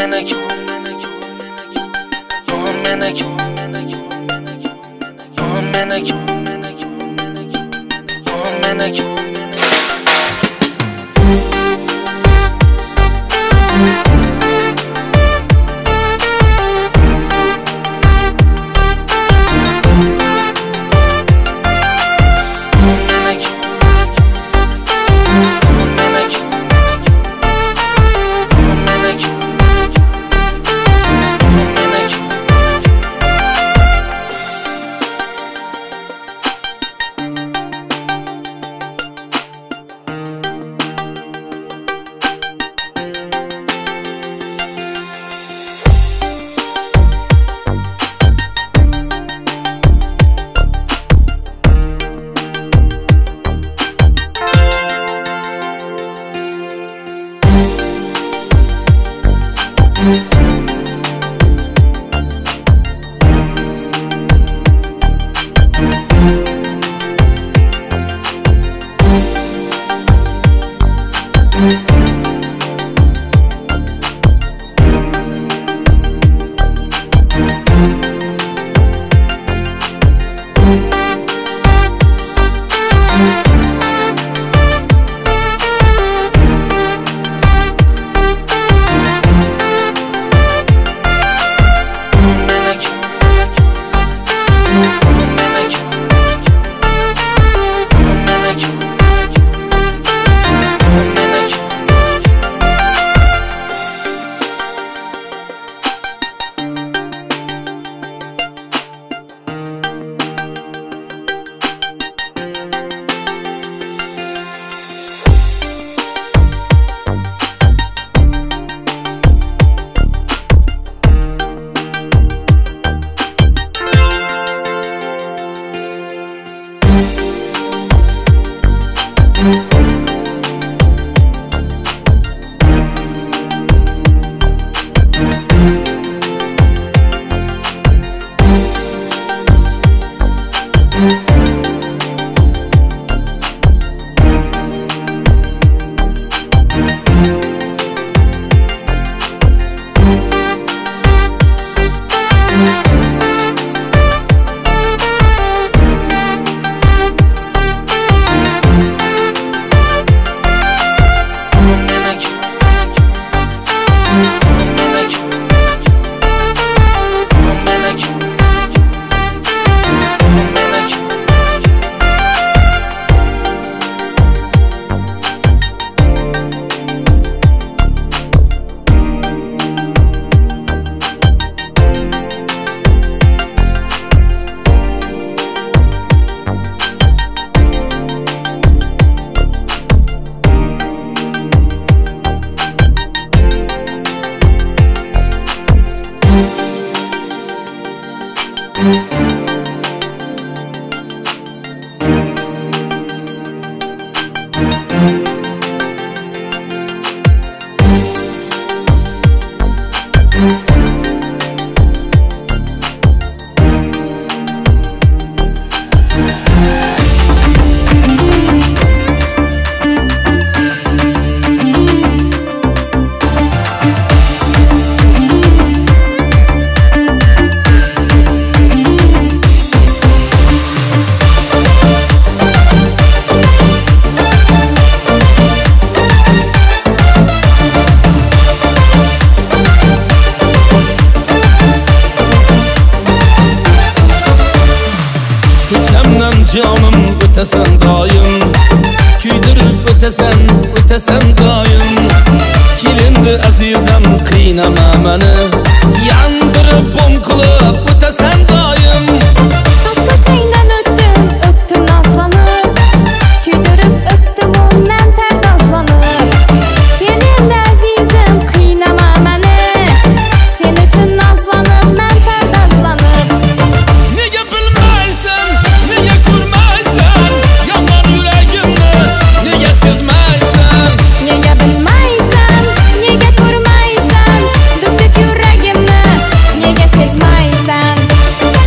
Canım ötesen dayım, küydürüp ötesen dayım. Kilindi azizem qiynama meni, yandırıp bom qilib ötesen dayım. Toshko'changdan o'tdim nazlanib, kuydirib o'tdim men pardozlanib. Kel endi azizim qiynama meni, sen uchun nazlanib men pardozlanib. Nega bilmaysan, nega ko'rmaysan, yongan yuragimni nega sezmaysan? Nega bilmaysan, nega ko'rmaysan, duk yuragimni nega sezmaysan?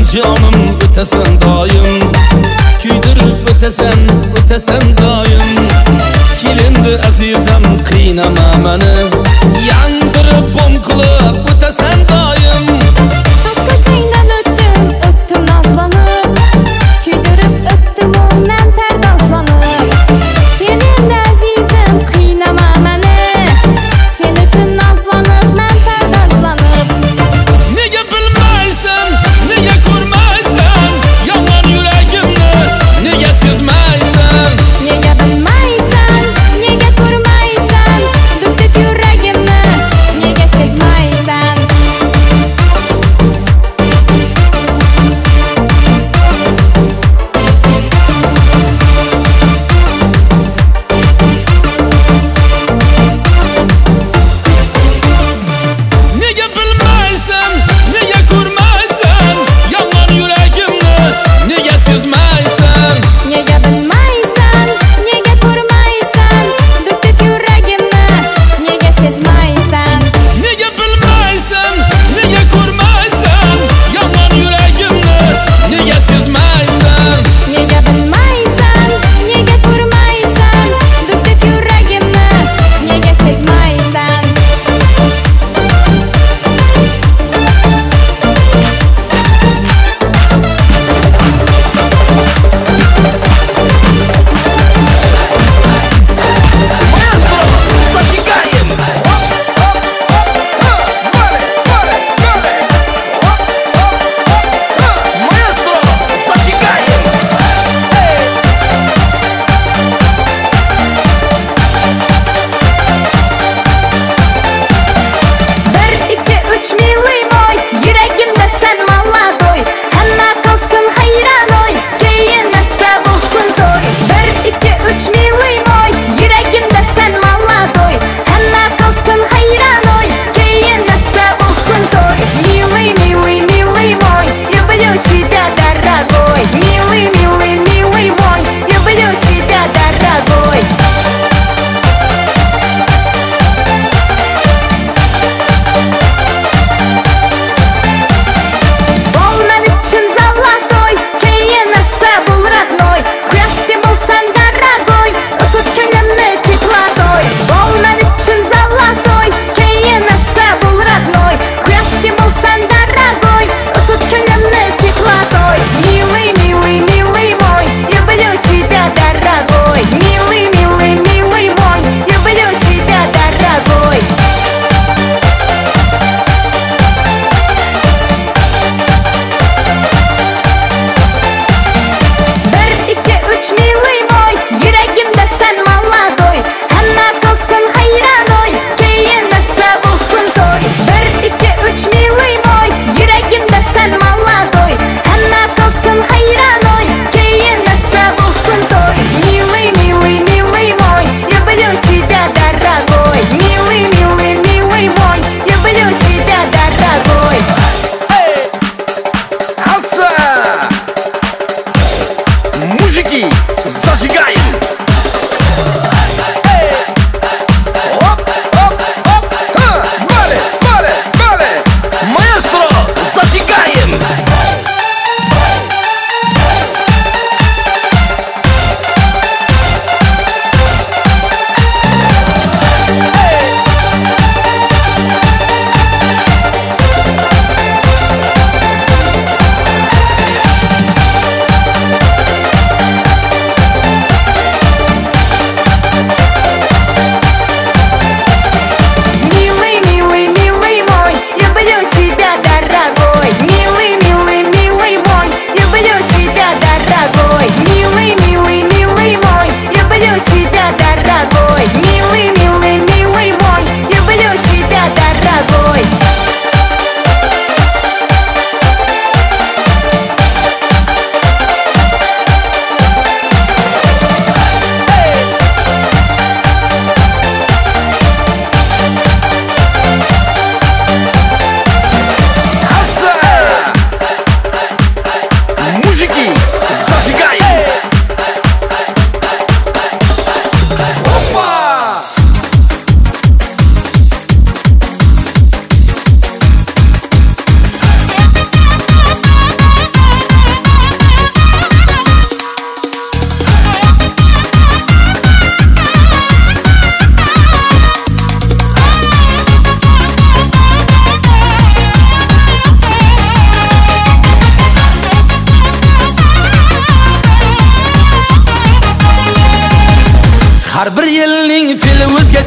canım ötesen dayım Küydürüp ötesen dayım Kilindi azizem kıynama meni Yandırıp bom kılıp ötesen dayım Tosh ko'changdan o'tdim nazlanib Kuydirib o'tdim men pardozlanib Kel endi azizim qiynama meni Sen uchun nazlanib men pardozlanib Nega bilmaysan, nega ko'rmaysan Yongan yuragimni nega sezmaysan Nega bilmaysan, nega ko'rmaysan Duk-duk yuragimni nega sezmaysan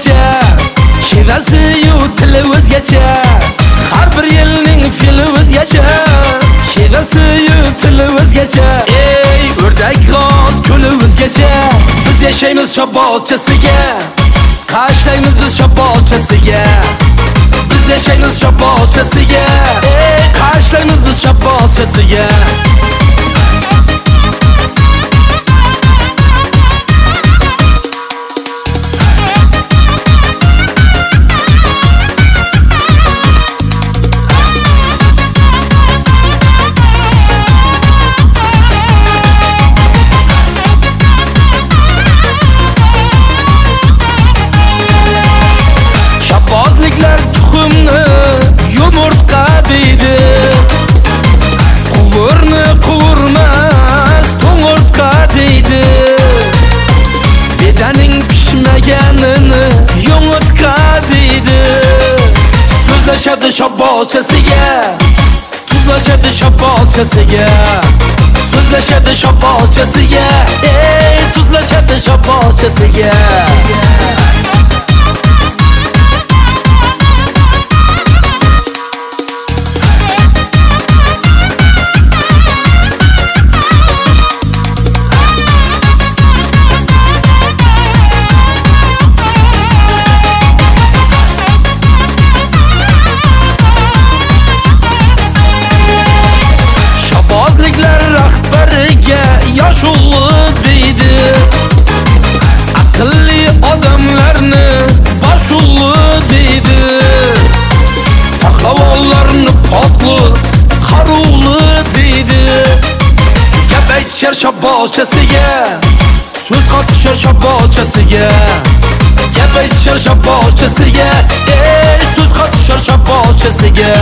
o'zgacha Şivasi-yu tili o'zgacha Har bir yilning fili o'zgacha Şivasi-yu tili o'zgacha Ey o'rdak g'oz ko'li o'zgacha Biz yashaymiz shobozchasiga Qashlaymiz biz shobozchasiga Biz yashaymiz shobozchasiga Ey qashlaymiz biz shobozchasiga Shobozliklar tuxumni yumurtqa deydi Quvurni quvurmas to'ng'urtqa deydi Bedaning pishmaganini yumurtqa deydi So'zlashadi shobozchasiga Tuzlashadi shobozchasiga So'zlashadi shobozchasiga Ey tuzlashadi shobozchasiga Shobozliklar rahbariga yosh o'g'li deydi Aqlli odamlarni bosh o'g'li deydi Pahlavonlarni potli qaruvli deydi Gap aytishar shobozchasiga So'z qotishar shobozchasiga Gap aytishar shobozchasiga Ey so'z qotishar shobozchasiga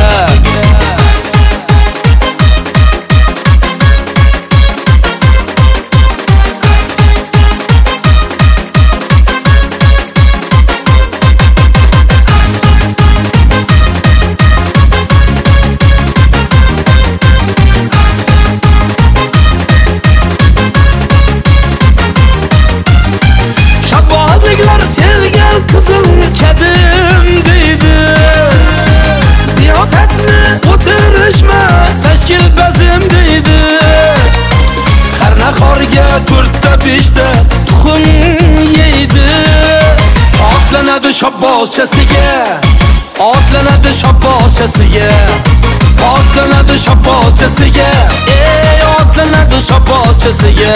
Shobozliklar sevgan qizim kadim deydi Ziyofatni o'tirishma tashkil bazim deydi Qarnahorga 4-5ta tuxum yeydi Otlanadi shobozchasiga Otlanadi shobozchasiga Otlanadi shobozchasiga Ey otlanadi shobozchasiga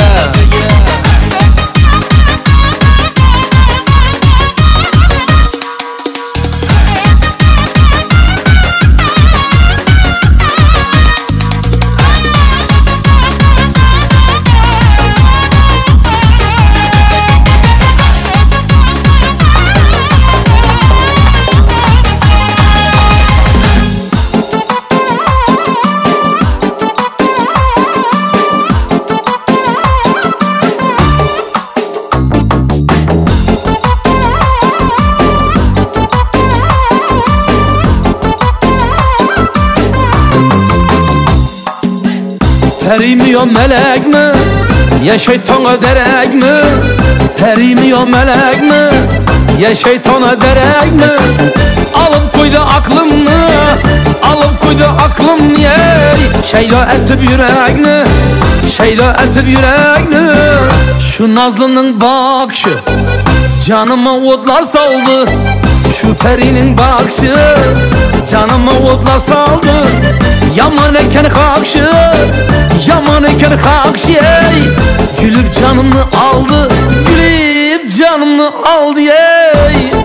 Perimi yo melek mi? Ya şeytana derek mi? Perimi yo melek mi? Ya şeytana derek mi? Alıp koydu aklımı Alıp koydu aklım yey Şeyda etip yüreğini Şeyda etip yüreğini Şu Nazlı'nın bakışı Canıma odlar saldı Şu perinin bakışı Canıma odlar saldı Yaman eken kakşı Yaman eken kakşı Gülüp canımı aldı Gülüp canımı aldı ey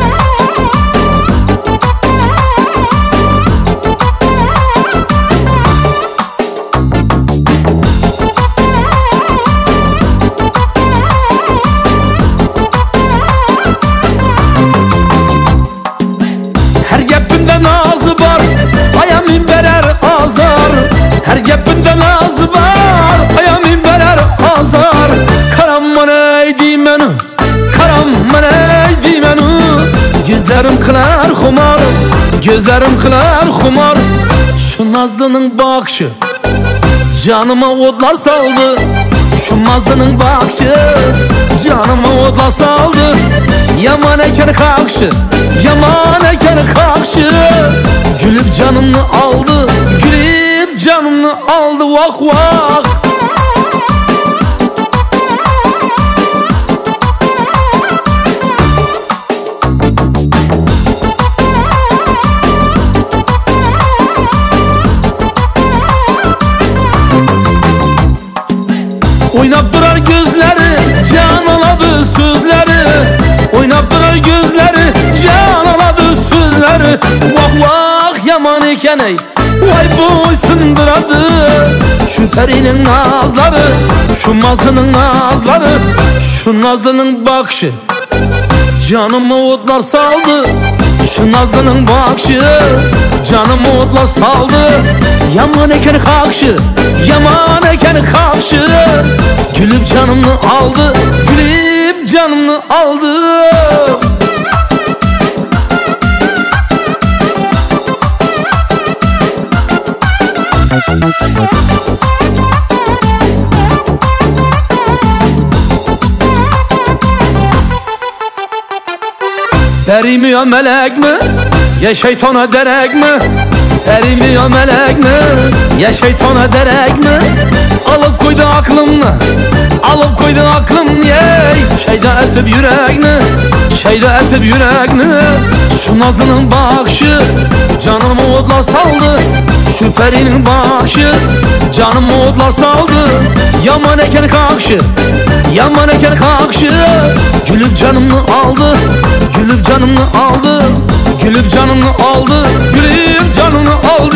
Her gapinde nazı var Ayamin berer azar Her gapinde nazı var Ayamin berer azar Karamman eydi meni Karamman eydi meni Gözlerim kılar kumar Gözlerim kılar kumar Şu Nazlı'nın bakışı Canıma odlar saldı Şu mazının bakışı canımı odla saldı. Yaman eken kakşı, yaman eken kakşı. Gülüp canımı aldı, gülüp canımı aldı. Vah vah. Oynap durar gözleri, can aladı sözleri. Oynap durar gözleri, can aladı sözleri. Vah vah yaman eken ey, vay boy sındıradı. Şu perinin nazları, şu mazının nazları. Şu nazlının bakışı canımı odlar saldı. Şu nazlının bakışı canımı odlar saldı. Yaman eken kakşı, yaman eken kakşı. Gülüp canımı aldı, gülüp canımı aldı. Peri mi ya melek mi, ya şeytana derek mi? Peri mi ya melek mi, ya şeytana derek mi? Alıp koydu aklımla, alıp koydu aklım yey. Şeyda etip yüreğini, şeyda etip yüreğini. Şu nazının bakışı canımı odla saldı. Şu perinin bakışı canımı odla saldı. Yaman eken kakşı, yaman eken kakşı. Gülüp canımı aldı, gülüp canımı aldı. Gülüp canımı aldı, gülüp canımı aldı.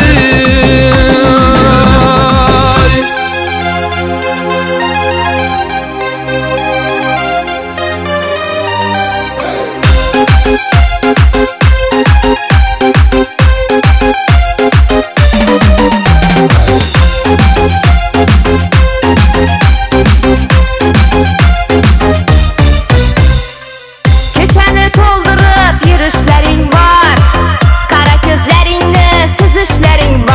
Keçəni toldurub yürüşlərin var. Qara gözlərində süzüşlərin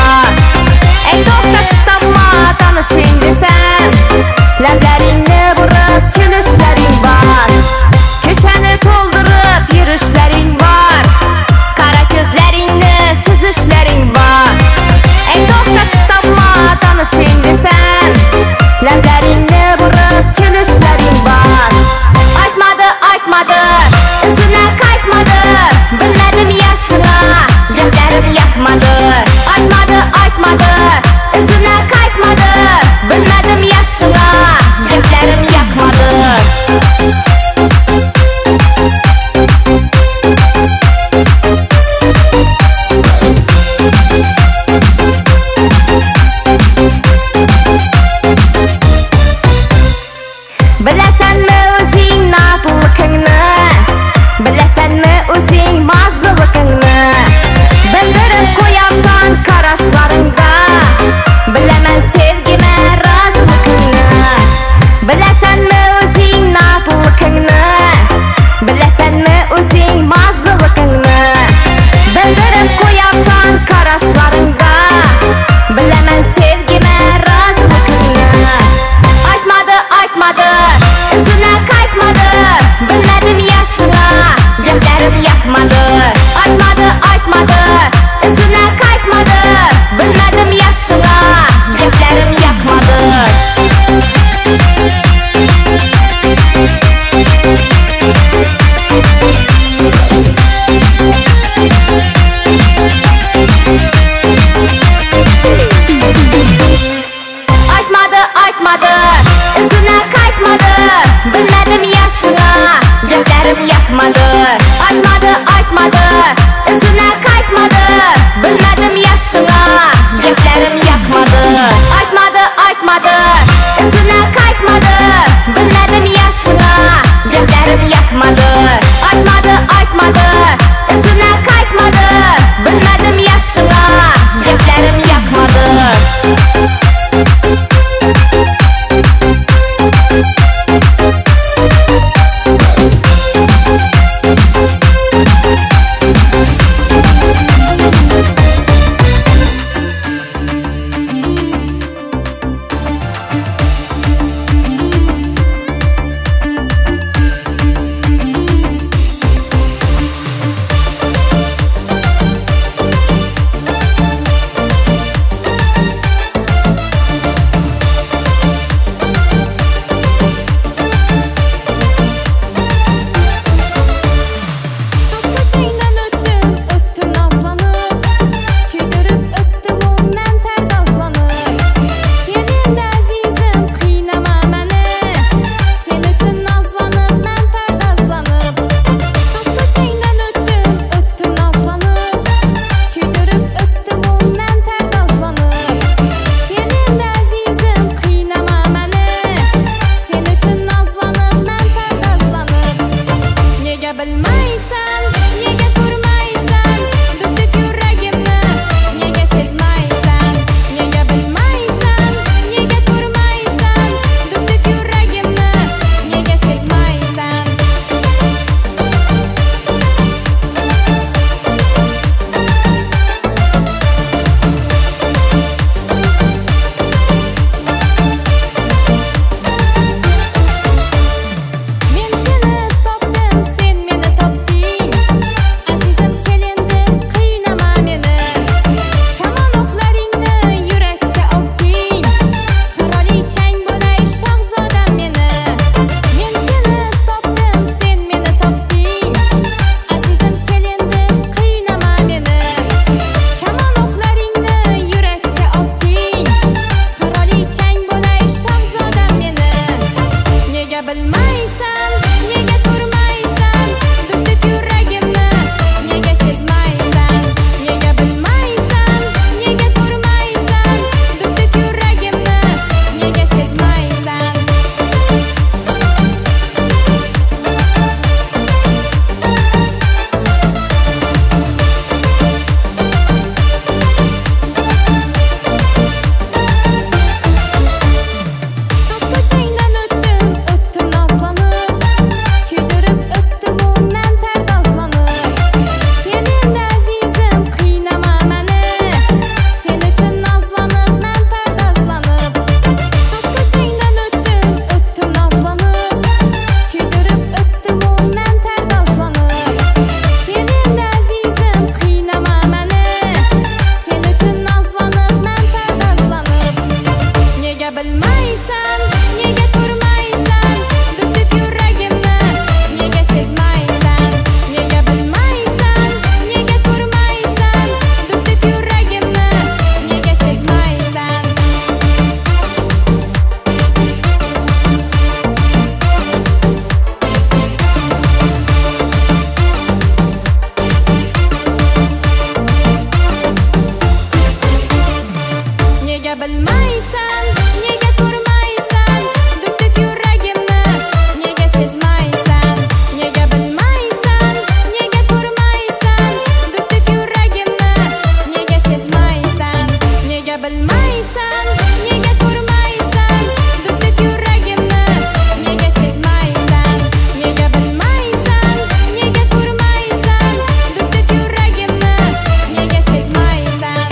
bilmaysan, nega ko'rmaysan, duk-duk yuragimni, nega sezmaysan, nega bilmaysan, nega ko'rmaysan, duk-duk yuragimni, nega sezmaysan, nega bilmaysan, nega ko'rmaysan, duk-duk yuragimni, nega sezmaysan, nega bilmaysan, nega ko'rmaysan, duk-duk yuragimni, nega sezmaysan.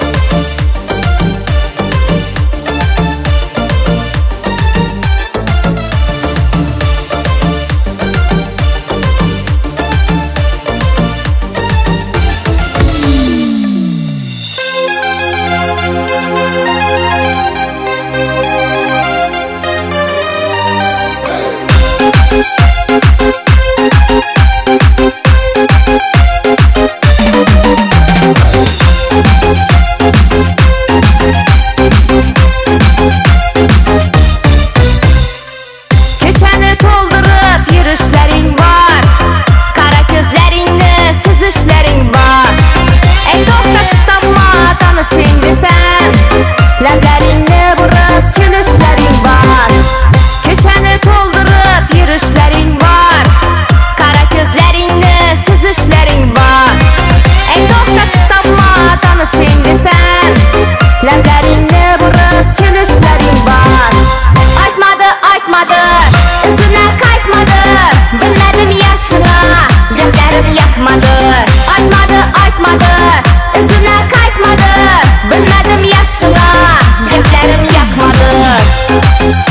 Kechani to'ldirib yurishlaring bor, qara ko'zlaringni suzishlaring bor. Ey to'xta qistamma tanishing desam, lablaringni burib kelishlaring bor. Kechani to'ldirib yurishlaring bor, qara ko'zlaringni suzishlaring bor. Ey to'xta qistamma tanishing desam, lablaringni burib kelishlaring bor. Aytmadi, izini qaytmadi, bilmadim yashini, gaplarim yoqmadi. Aytmadi, izini qaytmadi, bilmadim yashini, gaplarim yoqmadi.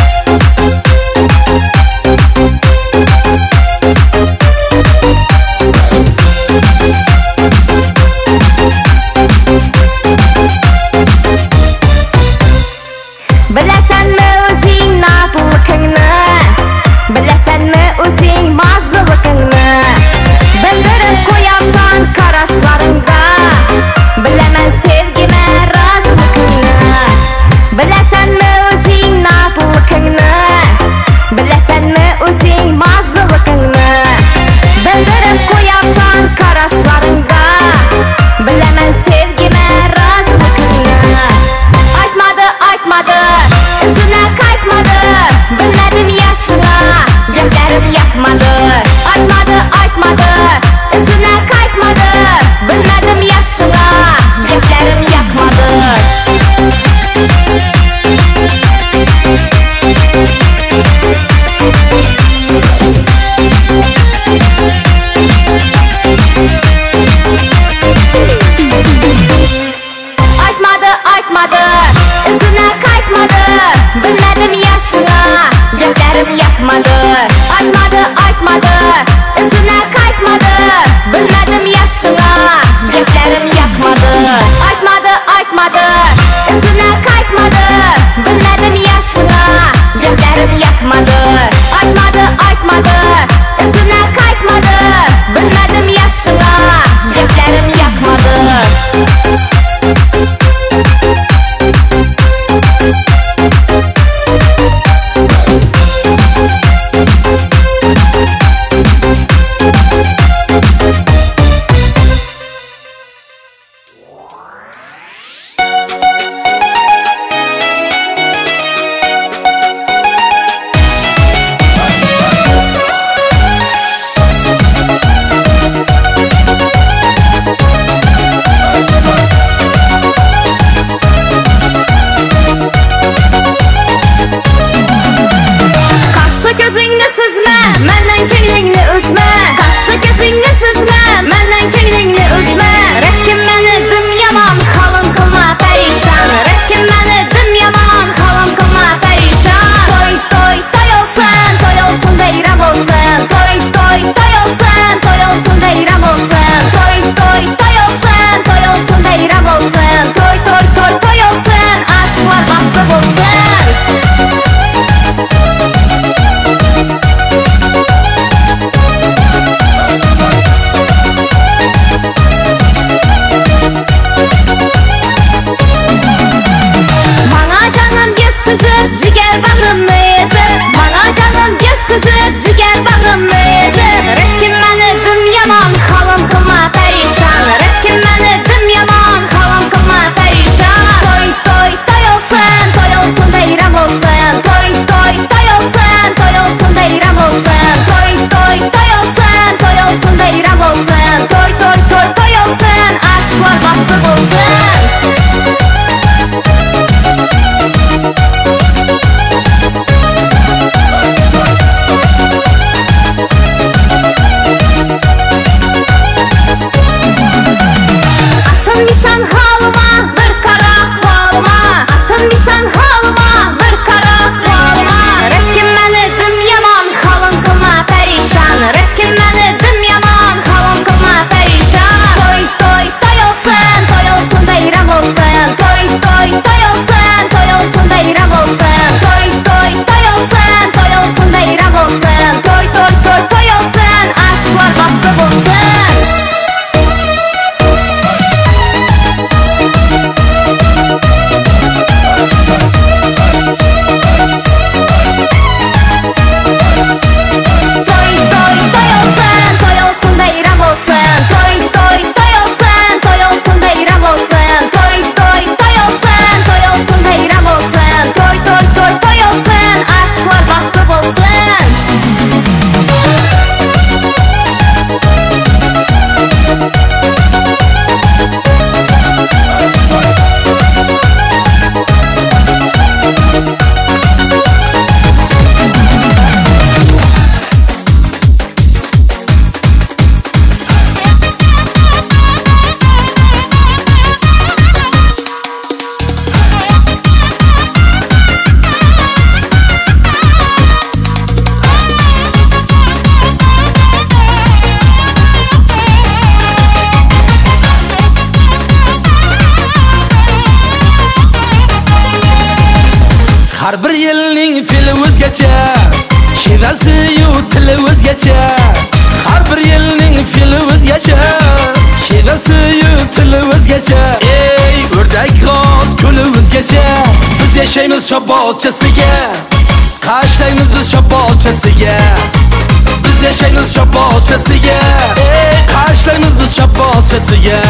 Har bir yilning fili o'zgacha, shevasi-yu tili o'zgacha. Har bir yilning fili o'zgacha, shevasi-yu tili o'zgacha. Ey, o'rdak g'oz ko'li o'zgacha. Biz yashaymiz shobozchasiga, qashlaymiz biz shobozchasiga. Biz yashaymiz shobozchasiga, ey, qashlaymiz biz shobozchasiga.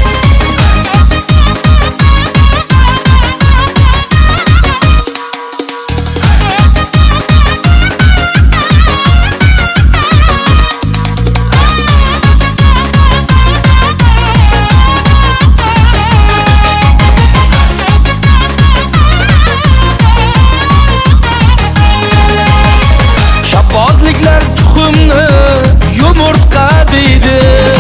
Bozliklar tuxumni yumurtqa deydi.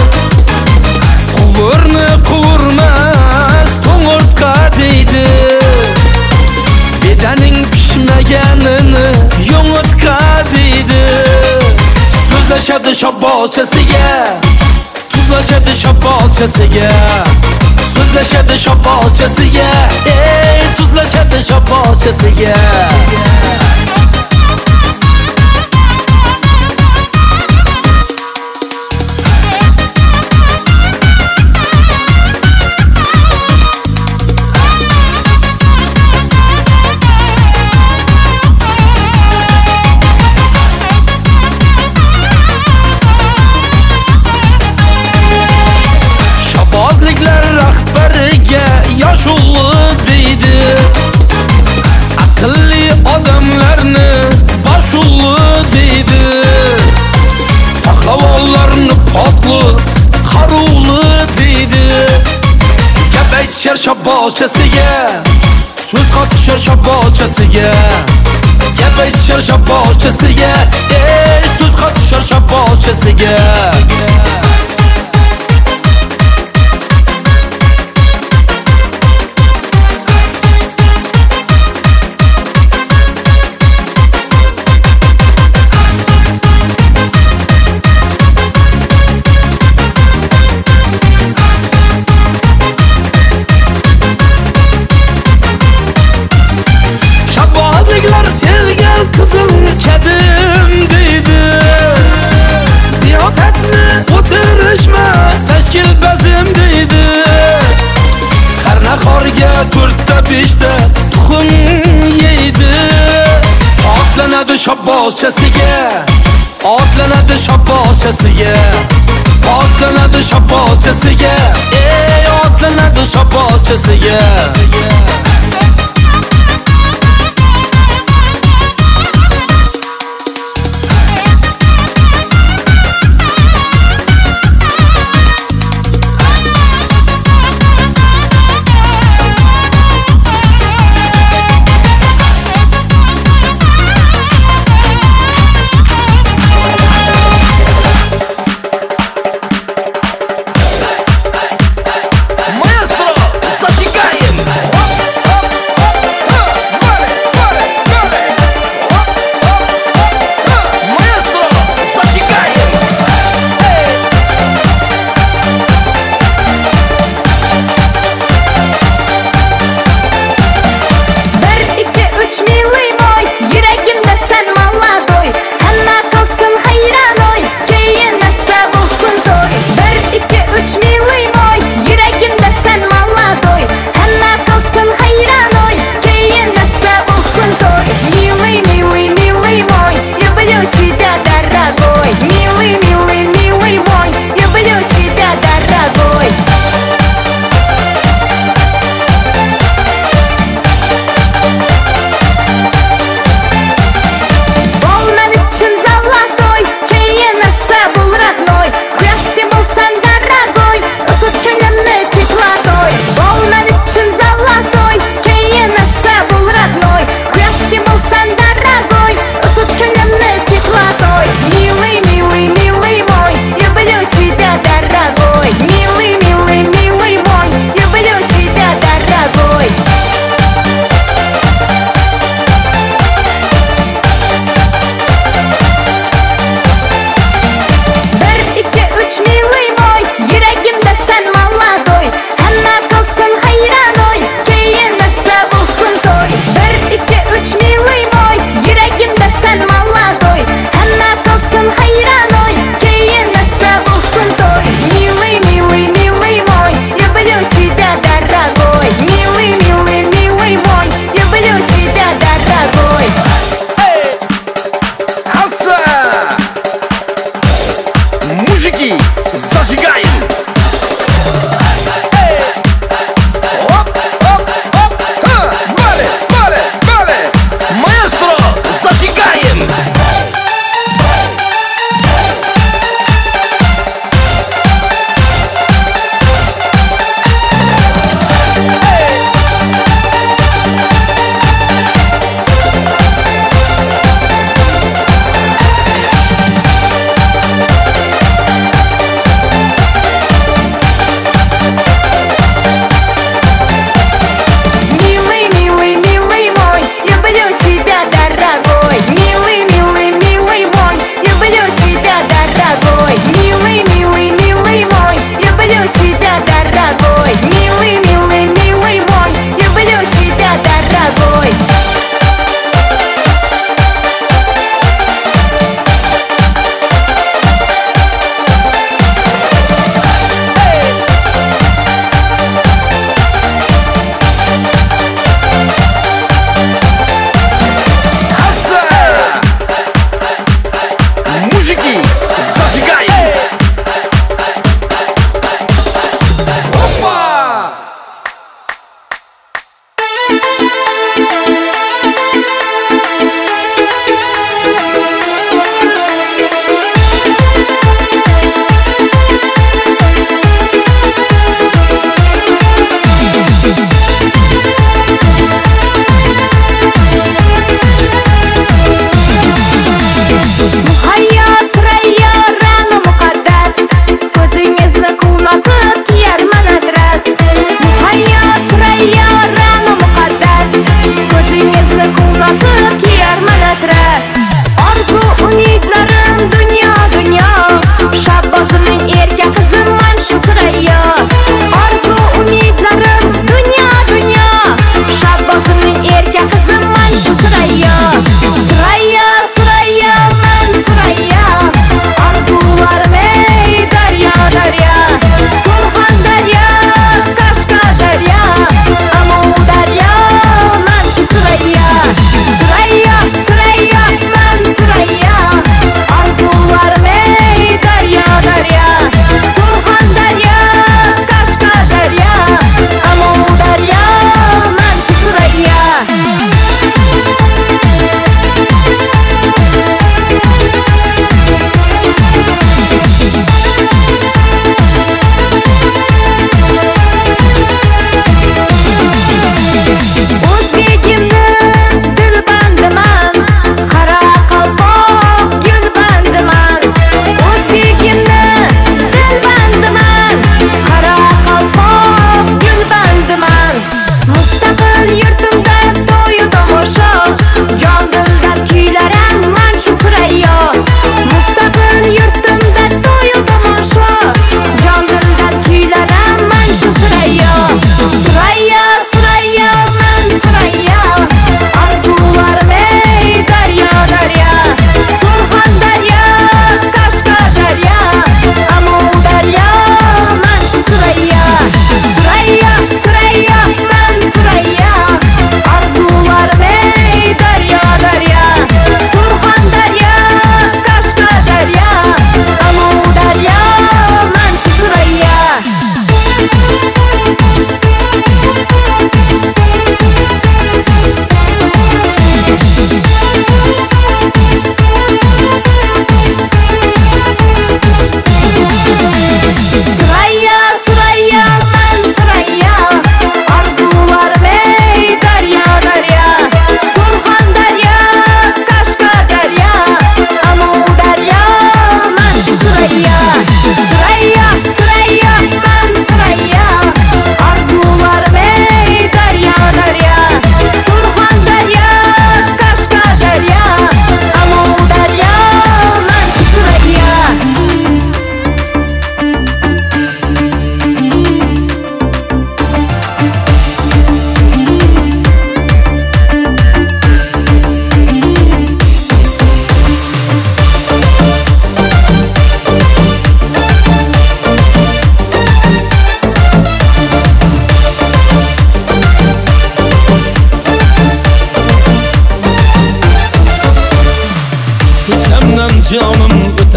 Quvurni quvurmas to'ng'urtqa deydi. Bedaning pishmaganini yumurtqa deydi. So'zlashadi shobozchasiga, tuzlashadi shobozchasiga. So'zlashadi shobozchasiga, ey, tuzlashadi shobozchasiga. Bozliklar rahbariga yosh o'g'li deydi. Aqlli odamlarni bosh o'g'li deydi. Pahlavonlarni pokli qaruvli deydi. Gap aytishar shobozchasiga, so'z qotishar shobozchasiga. Gap aytishar shobozchasiga, ey, so'z qotishar shobozchasiga. Sevgan qizim kadim deydi. Ziyofatni o'tirishma, tashkil bazim deydi. Qarnaqorga 4-5ta tuxum yeydi. Otlanadi shobozchasiga, otlanadi shobozchasiga. Otlanadi shobozchasiga, ey, otlanadi shobozchasiga.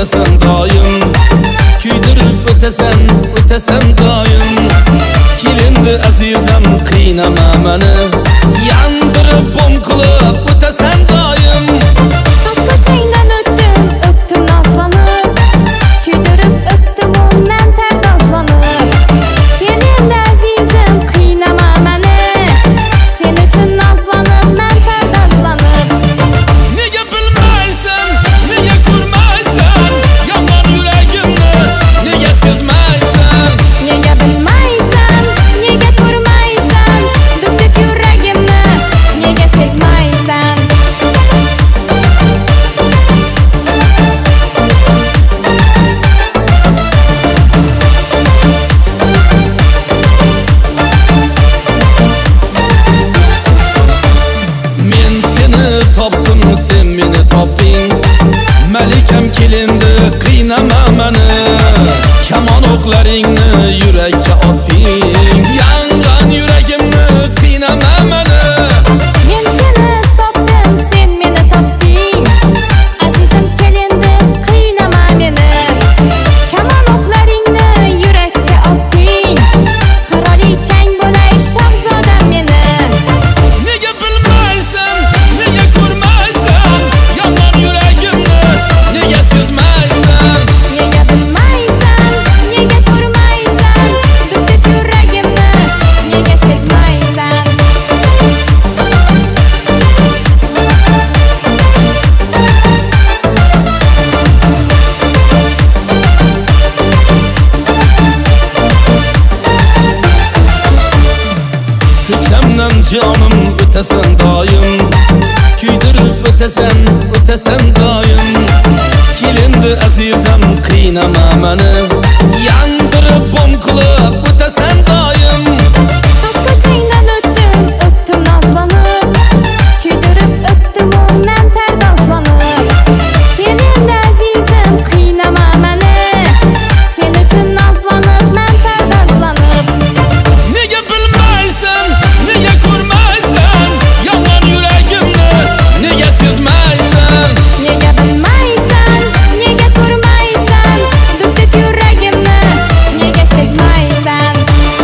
o'tasan doim, kuydirib o'tasan doim. Kelindi azizam qiynama meni, yandirib bom qilib o'tasan doim. Toshko'changdan o'tdim nazlanib, kuydirib o'tdim men pardozlanib. Kelindi azizim qiynama meni, sen uchun nazlanib men pardozlanib. Nega bilmaysan, nega ko'rmaysan, yomon yuragimni nega sezmaysan? Nega bilmaysan, nega ko'rmaysan, duk yuragimni nega sezmaysan? Men seni topdim, sen meni topding. Malikam kelindi qiynama meni, kamon o'qlaringni yurakka otding. Yangan yuragimni qiynama meni. Men seni topdim, sen meni topding. Azizim kelindi qiynama meni, kamon o'qlaringni yurakka otding. Qirolichang bo'lay shahzodam meni. Nega bilmaysan, nega ko'rmaysan, yomon yuragimni nega sezmaysan? Nega bilmaysan, nega ko'rmaysan, duk yuragimni nega sezmaysan? Ko'chamdan jonim o'tasan doim, kuydirib o'tasan doim. Kelindi azizam qiynama meni, yandirib bom qilib o'tasan doim. Toshko'changdan o'tdim nazlanib, kuydirib o'tdim men pardozlanib. Kelindi azizim qiynama meni, sen uchun nazlanib men pardozlanib. Nega bilmaysan, nega ko'rmaysan, yomon yuragimni nega sezmaysan? Nega bilmaysan, nega ko'rmaysan, duk yuragimni nega sezmaysan?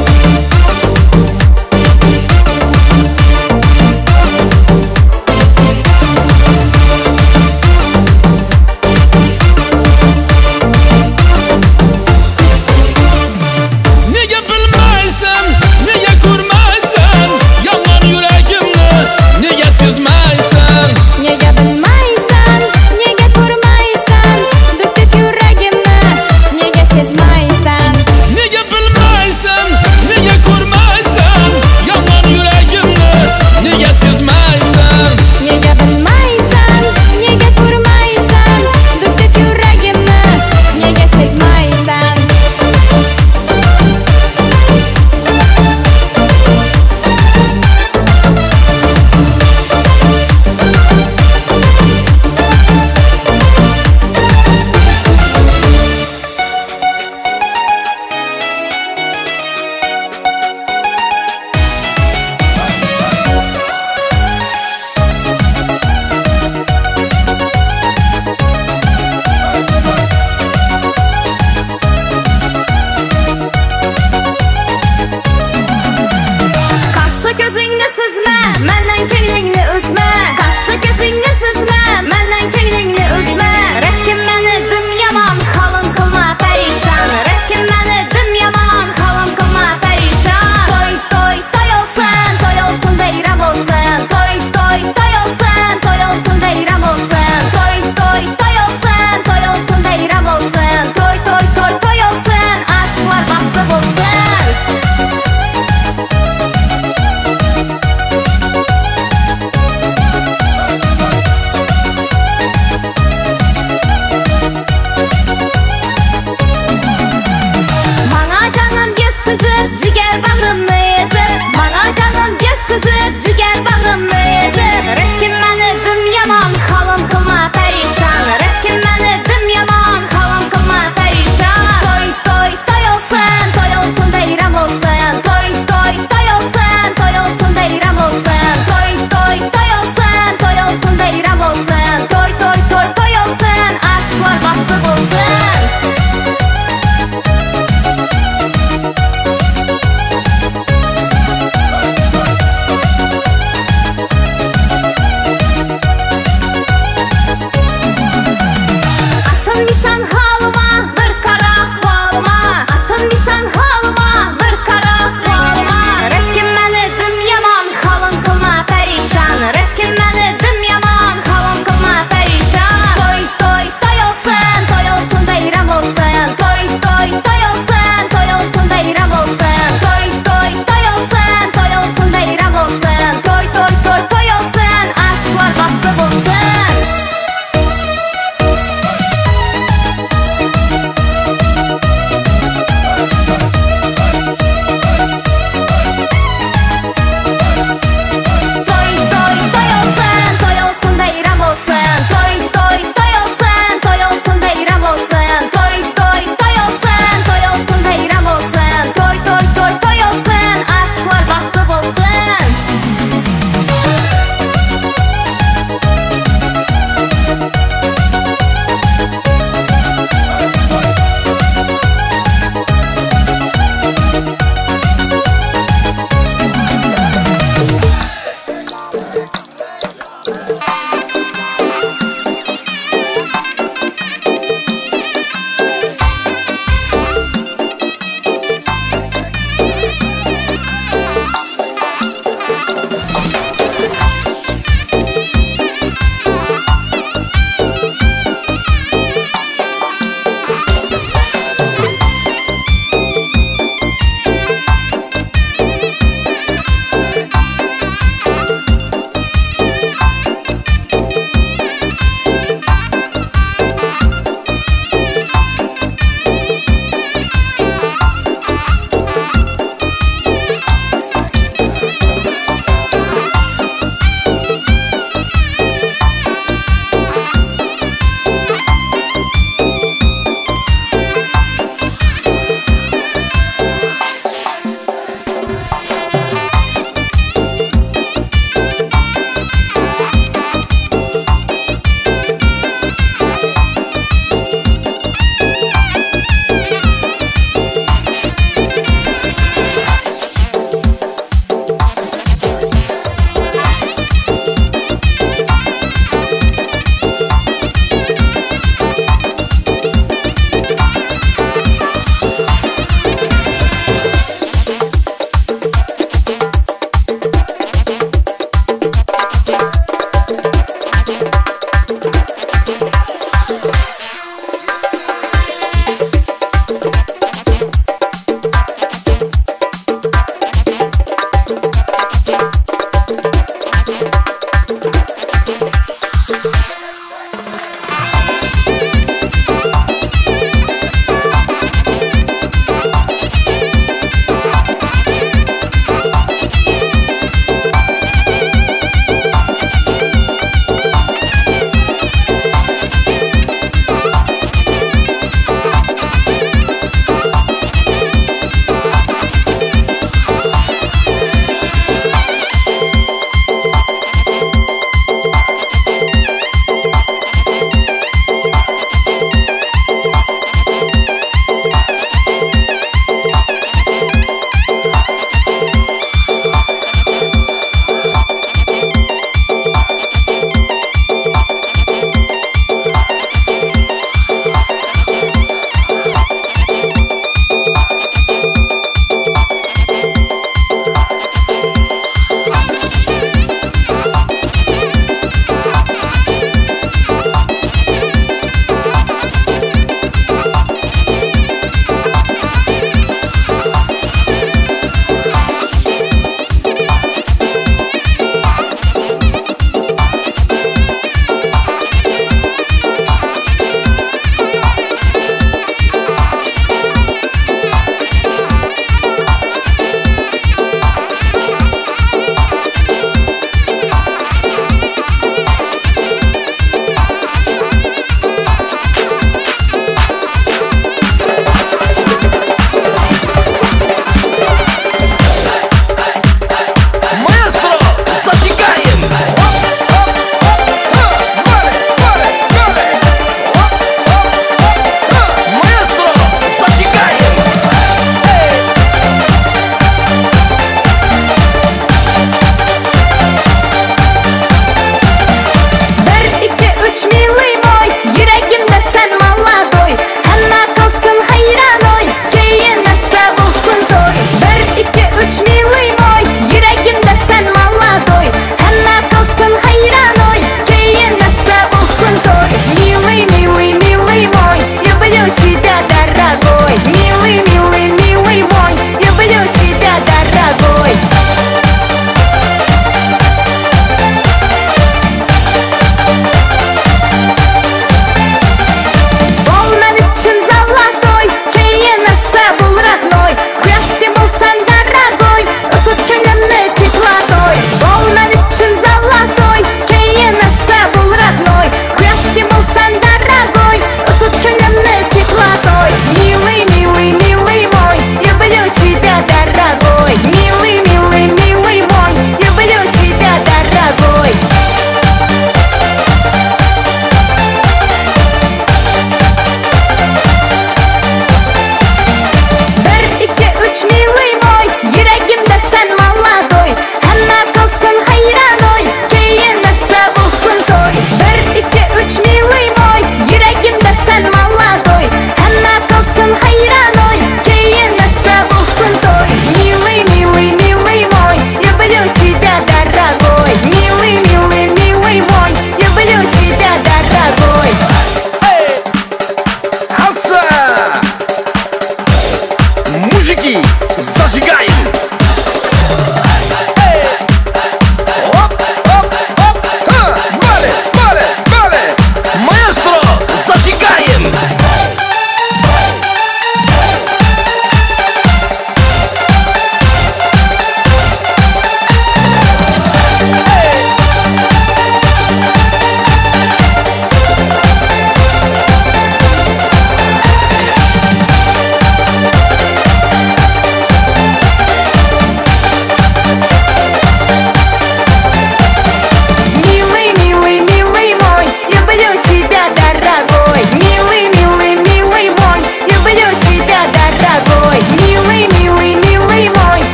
Nega bilmaysan, nega ko'rmaysan, yomon yuragimni nega sezmaysan? Nega bilmaysan, nega ko'rmaysan, duk yuragimni nega sezmaysan? Nega bilmaysan, nega ko'rmaysan, yomon yuragimni nega sezmaysan? Nega bilmaysan, nega ko'rmaysan, duk yuragimni nega sezmaysan? Qarshi ko'zingni sizma, mendan ko'nglingni uzma. Qarshi ko'zingni sizma, mendan ko'nglingni uzma. Rashkim meni dim yomon, halim qilma parishon. Rashkim meni dim yomon, halim qilma parishon. Toy olsun bayram olsun. Toy olsun bayram olsun. Toy olsun bayram olsun. Toy olsun, aşklar baxtli bo'lsin.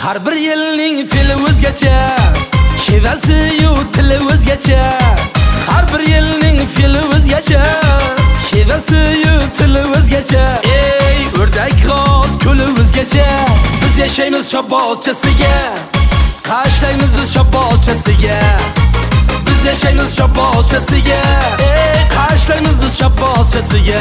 Har bir yilning fili o'zgacha, shevasi yu tili o'zgacha. Har bir yilning fili o'zgacha, shevasi yu tili o'zgacha. Ey, o'rdak g'oz ko'li o'zgacha. Biz yashaymiz shobozchasiga, qashlaymiz biz shobozchasiga. Biz yashaymiz shobozchasiga, ey, qashlaymiz biz shobozchasiga.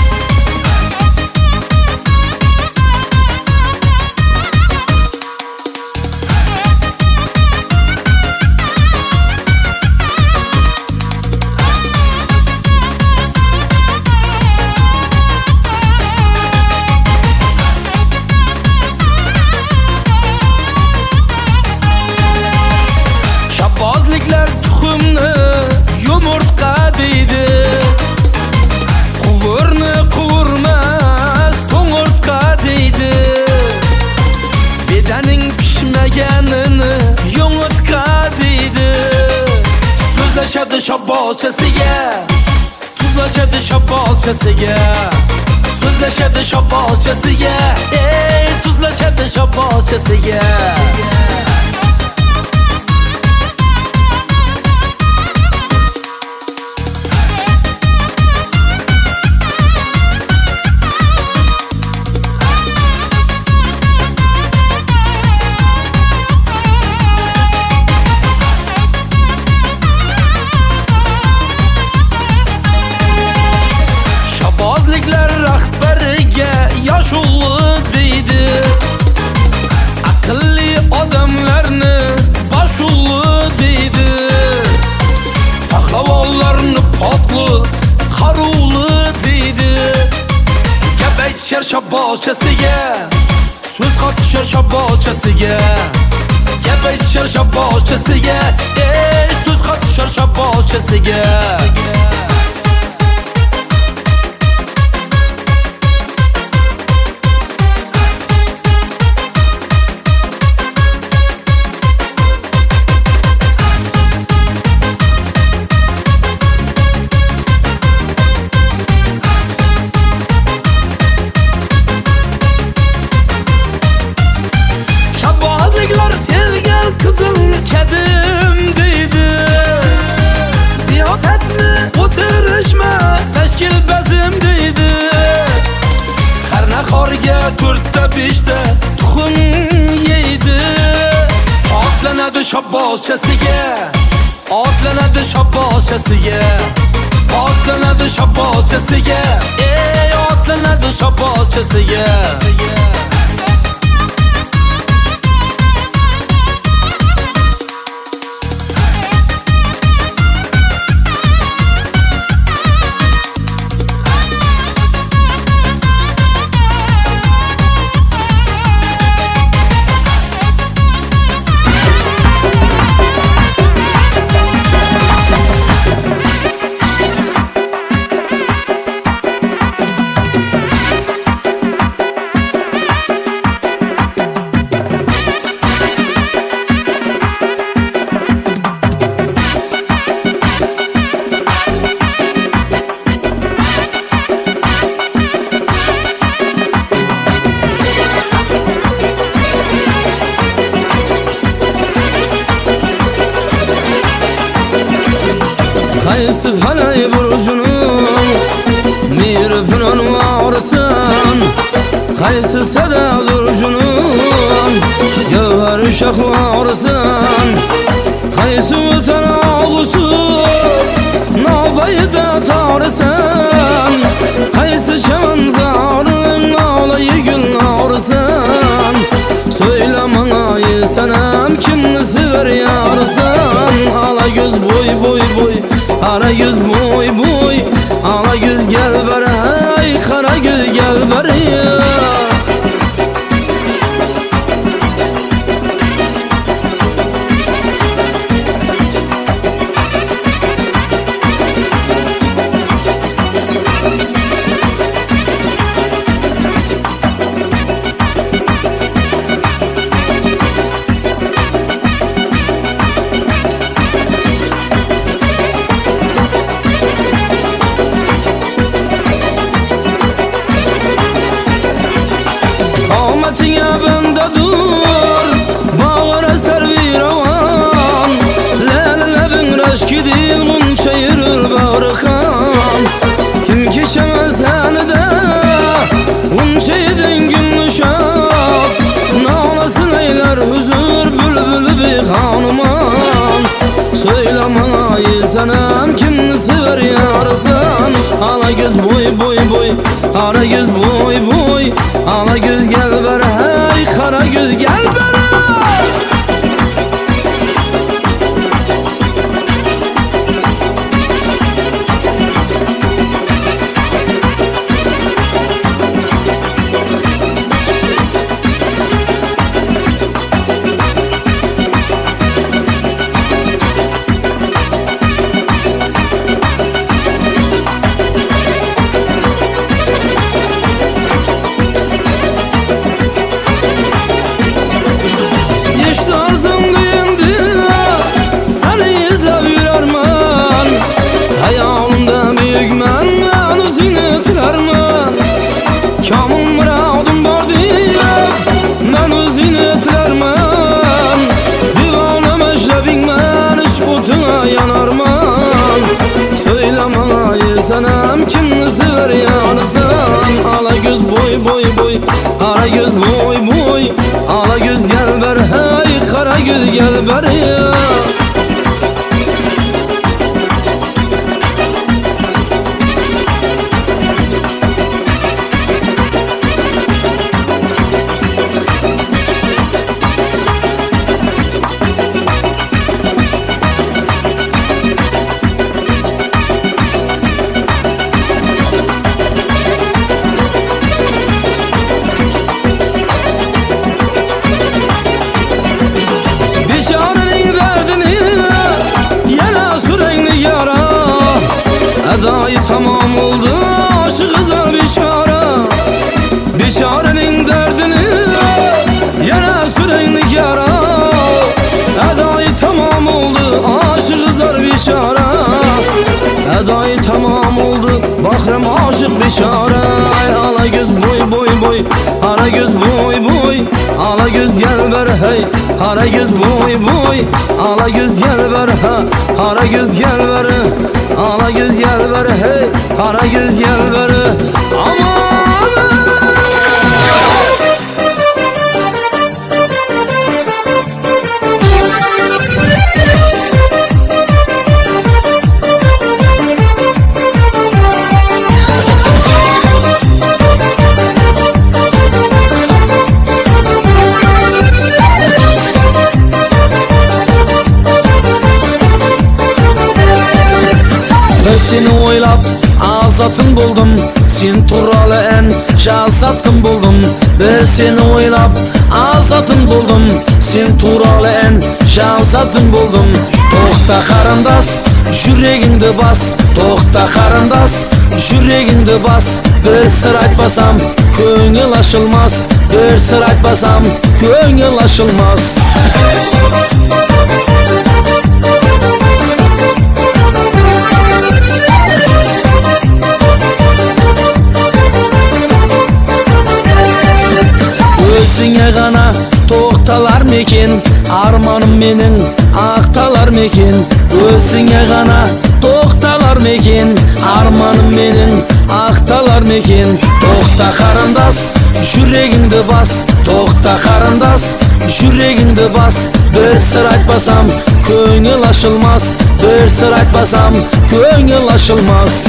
Shabozliklar tuxumni yumurtqa deydi. Quvurni quvurmas to'ng'urtqa deydi. Bedaning pishmaganini yumurtqa deydi. So'zlashadi shabozchasiga, tuzlashadi shabozchasiga. So'zlashadi shabozchasiga, ey, tuzlashadi shabozchasiga. Shabozliklar rahbariga yosh o'g'li deydi. Aqlli odamlarni bosh o'g'li deydi. Pahlavonlarni potli qaruvli deydi. Gap aytishar shabozchasiga, so'z qotishar shabozchasiga. Gap aytishar shabozchasiga, ey, so'z qotishar shabozchasiga. Shabozliklar sevgan qizim kadim deydi. Ziyofatni o'tirishma tashkil bazim deydi. Har nahorga 4-5 ta tuxum yeydi. Otlanadi shabozchasiga, otlanadi shabozchasiga. Otlanadi shabozchasiga, ey, otlanadi shabozchasiga. Qaysi falay burjunun miri finon varsan. Qaysi sada durjunun yavar shah varsan. Qaysi o'tan og'usu novayda torsan. Qaysi chaman zarin olay gul orsan. Söyle bana sanam kimni sever yarsan. Ala göz boy boy boy, ara göz boy boy, ala göz gel baray, kara göz gel baray. Qara göz boy boy, ala göz gel ber hey, qara göz gel ber. Sanam kimni sever yanısan. Ala göz boy boy boy, qara göz boy boy, ala göz gel ber hey, qara göz gel ber ya. Adayı tamam oldu aşık kıza bişara. Bişarenin derdini yana sürenlik yara. Adayı tamam oldu aşık kızar bişara. Adayı tamam oldu bakrem aşık bişara. Ala göz boy boy boy, ara göz boy boy, ala göz gel ber hey, ara göz boy boy, ala göz gel ber ha, ara göz gel ber. Ala göz gel ver hey, qara göz gel ver. Aman seni oylap azatın buldum, sen turalı en şahsatın buldum. Ben seni oylap azatın buldum, sen turalı en şahsatın buldum. Toxta qarindas, yüreğinde bas, toxta qarindas, yüreğinde bas. Bir sır aytmasam ko'ngil açılmaz, bir sır aytmasam ko'ngil açılmaz. Özüne gana toxtalar mekin, armanım menin aqtalar mekin. Özüne gana toxtalar mekin, armanım menin aqtalar mekin. Toxta qarindas, yüreğinde bas, toxta qarindas, yüreğinde bas. Bir sır aytmasam ko'ngil açılmaz, bir sır aytmasam ko'ngil açılmaz.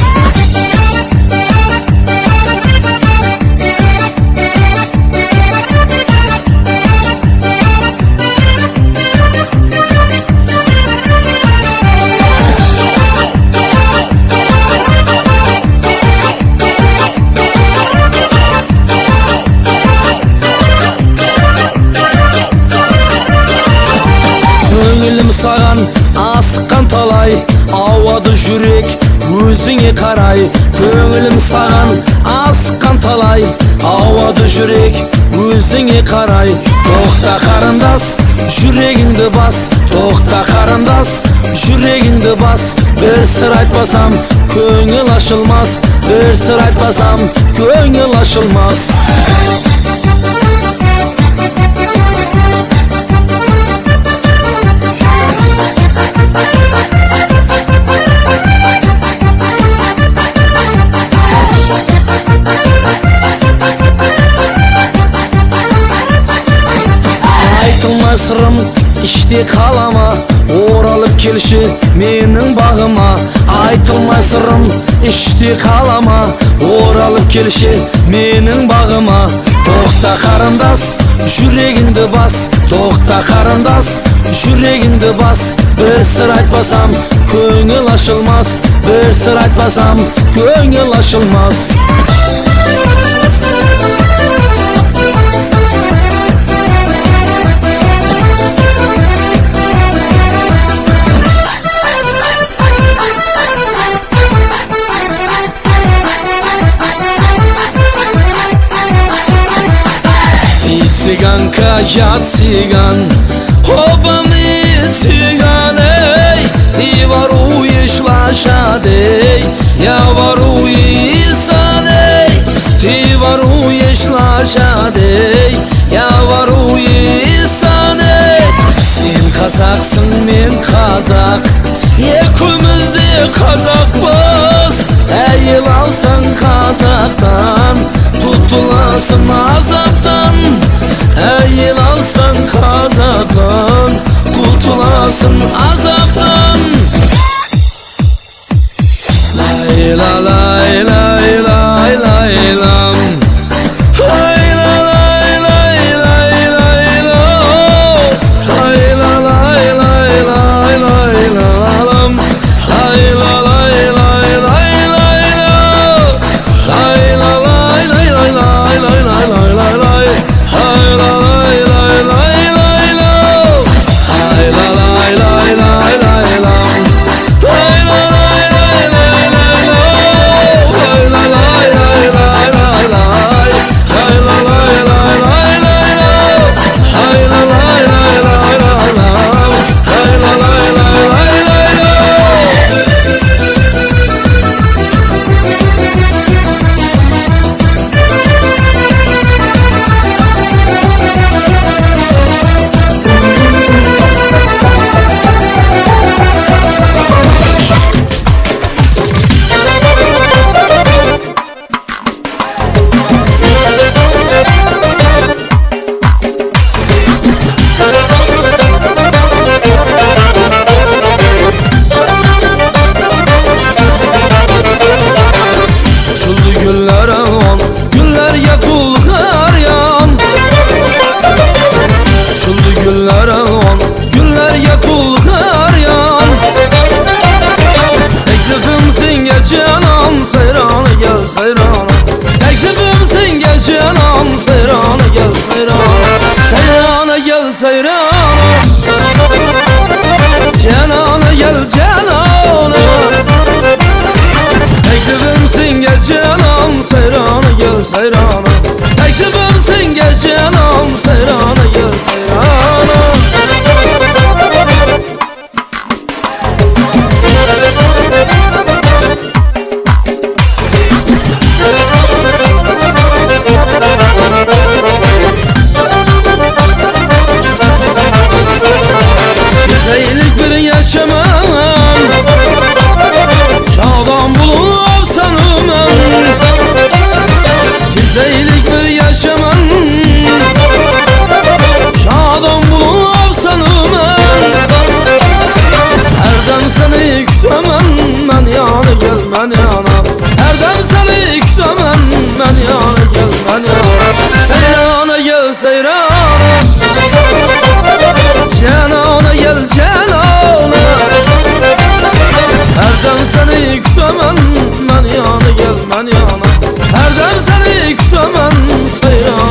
Sağan asıqqan talay, avadı yürek özüne qaray. Ko'nglim sağan asıqqan talay, avadı yürek özüne qaray. Toxta qarindas, yüreğinde bas, toxta qarindas, yüreğinde bas. Bir sır aytmasam ko'ngil açılmaz, bir sır aytmasam ko'ngil açılmaz. Sırım işte kalama, O'ralib kelishi mening bag'ima, aytilmay sirrim ishti qalama. O'ralib kelishi mening bag'ima, to'xta qarindosh yuragingni bas, to'xta qarindosh yuragingni bas. Bir sir aytmasam ko'ngil ochilmas, bir sir aytmasam ko'ngil ochilmas. Циганка, я цыган, оба мы цыганы. Ты воруешь лошадей, я ворую саней. Ты воруешь лошадей, я ворую саней. Sen қазақсың, мен қазақ, екеуміз де қазақпыз. Әйел алсаң қазақтан, құтыласың азаптан. Әйел алсаң қазақтан, құтыласың азаптан. Лайла лайла лайла лайлам, лайла лайла лайла лайлам, лайла лайла лайла лайлам, лайла лайла лайла лайлам, лайла лайла лайла лайлам. Sayrana, teklifim sen gel canım, sayrana gel sayrana, sayrana gel sayrana, canana gel canana. Teklifim sen gel canım, sayrana gel sayrana, teklifim sen gel canım, sayrana gel sayrana. Güzellik bir yaşamam, şadan bulup sanımam. Güzellik bir yaşamam, şadan bulup sanımam. Erdem seni kütemem, ben yana gel ben yana. Erdem seni kütemem, ben yana gel ben yana. Seyrana gel seyrana, canana gel canana. Erdem seni kütemem, ben yana gel ben yana. Erdem seni kütemem, seyrana.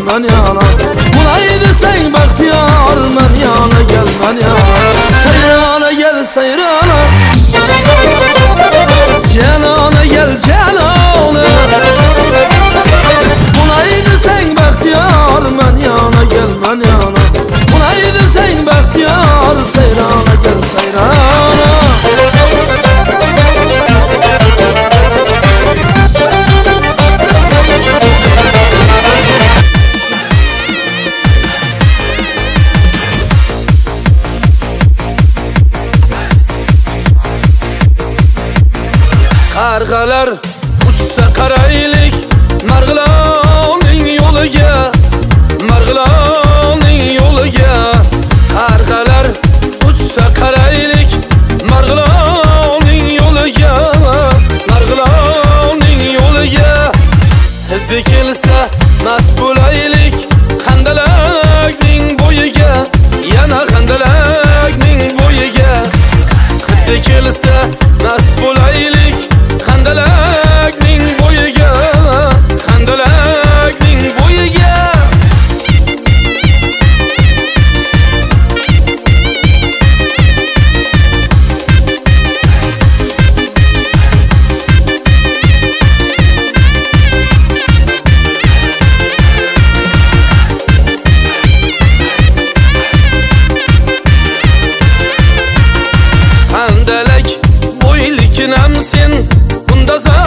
men yana. Bulaydı sen bahtiyar men yana gel men yana. Seyrana gel seyrana. Cenana gel cenana. Bulaydı sen bahtiyar men yana gel men yana. Bulaydı sen bahtiyar seyrana gel seyrana. Qarg'alar uchsa qaraylik Marg'ilonning yo'liga, Marg'ilonning yo'liga. Qarg'alar uchsa qaraylik Marg'ilonning yo'liga, Marg'ilonning yo'liga. Hidi kelsa mast bo'laylik Xandalakning bo'yiga, yana Xandalakning bo'yiga. Hidi kelsa mast bo'laylik Xandalakning bo'yiga, Xandalakning bo'yiga. Xandalak bo'ylikinam sen, bunda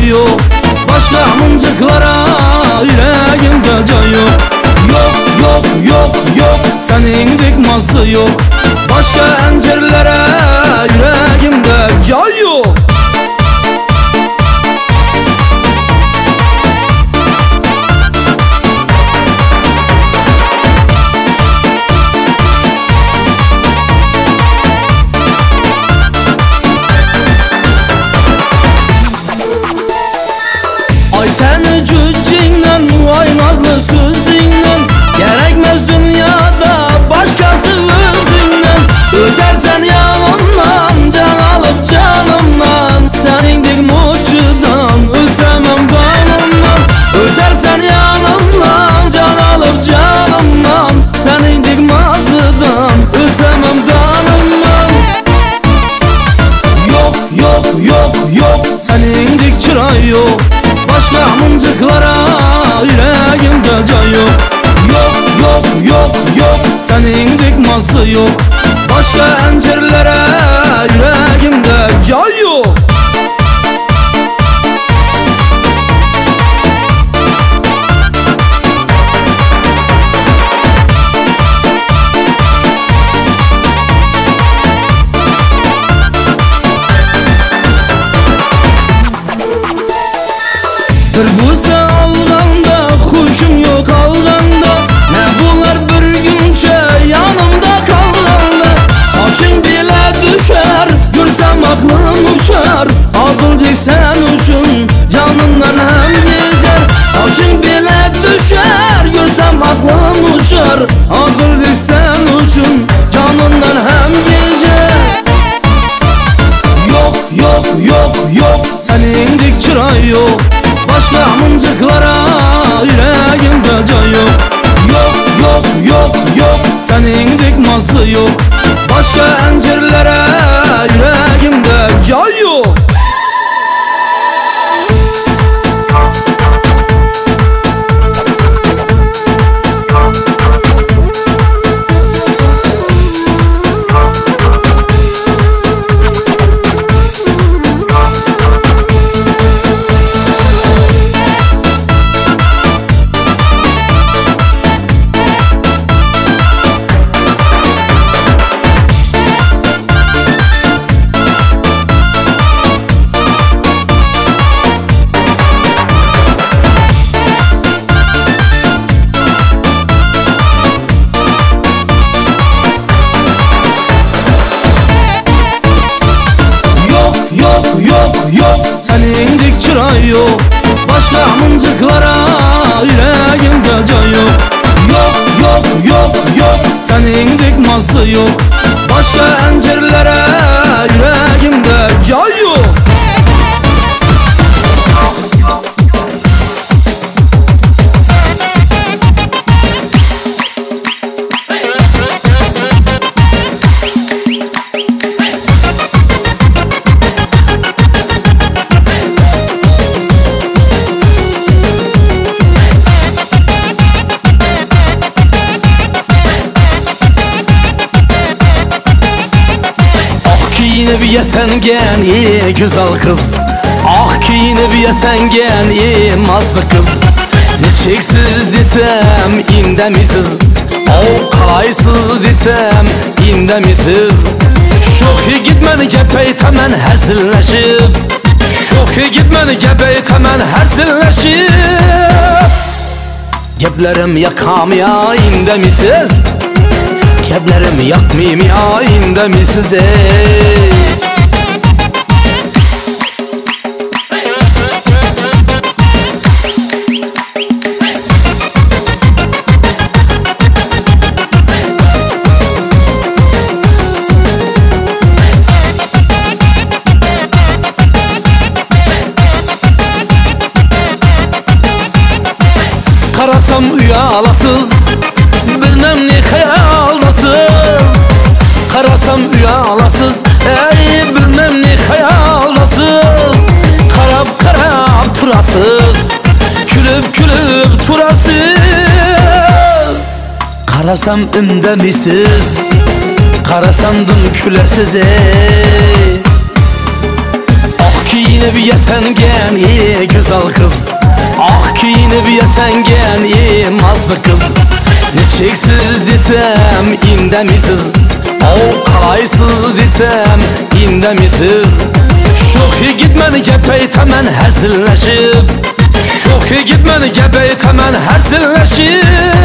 yok. Başka mıncıklara yüreğimde can yok. Yok yok yok yok, senin dikması yok. Başka encirlere yüreğimde can yok. Ay seni cüccinle, vay nazlı sözünle, gerekmez dünyada başkası özünle. Ödersen yanımdan, can alıp canımdan, senin dik muçudan, ölsemem kanımdan. Ödersen yanımdan, can alıp canımdan, senin dik mazıdan, ölsemem kanımdan. Yok yok yok yok, senin dik çıray yok. Başka mıncıklara yüreğimde can yok. Yok yok yok yok, senin dikması yok. Başka encirlere yüreğimde can yok. Bir busa alganda, huşum yok alganda. Ne bunlar bir günce yanımda kalganda. Saçın bile düşer, görsem aklım uçar. Ağıldık sen uçun, canımdan hem geçer. Saçın bile düşer, görsem aklım uçar. Ağıldık sen uçun, canımdan hem geçer. Yok yok yok yok, senin dik çıray yok. Başka mıncıklara yüreğimde can yok. Yok yok yok yok, senin dikması yok. Başka encirlere yüreğimde can yok. Yok yok, senin dik çıray yok. Başka mıncıklara yüreğimde can yok. Yok yok yok yok, senin dikması yok. Başka encirlere yüreğimde can yok. Kiyinip yesen gen iyi güzel kız. Ah kiyinip yesen gen iyi mazı kız. Ne çeksiz desem indemisiz, o kalaysız desem indemisiz. Şoki gitmeni gepeytemen hersilleşip, şoki gitmeni gepeytemen hersilleşip. Geplerim yakam ya indemisiz, keblerim yakmayayım ya indemisiz ey. Karasam uyalasız, bilmem ne hayaldasız. Karasam uyalasız, ey bilmem ne hayaldasız. Karab karab turasız, külüp külüp turasız. Karasam indemisiz, karasamdım külesiz ey. Ah ki kiyinip yesengen ey güzel kız, ah kiyinip yesengen ey mazlı kız. Neçeksiz desem indemisiz, o kalaysız desem indemisiz. Şoki gitmeni gepey temen herzilleşip, şoki gitmeni gepey temen herzilleşip.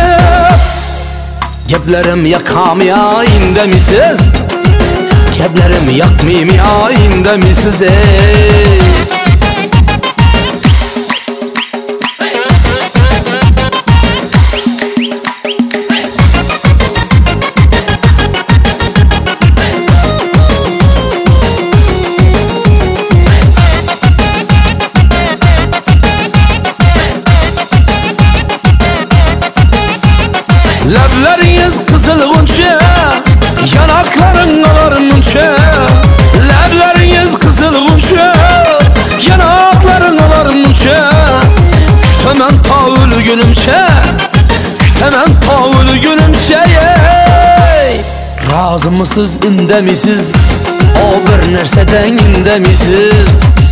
Geplerim yakam ya indemisiz, geplerim yakmayayım ya indemisiz ey. Lablarınız kızılğunça, yanakların alarmunça. Lablarınız kızılğunça, yanakların alarmunça. Kütemen ta ölü günümçe, kütemen ta ölü günümçe. Razı mısız, indemisiz, o bir nerseden indemisiz.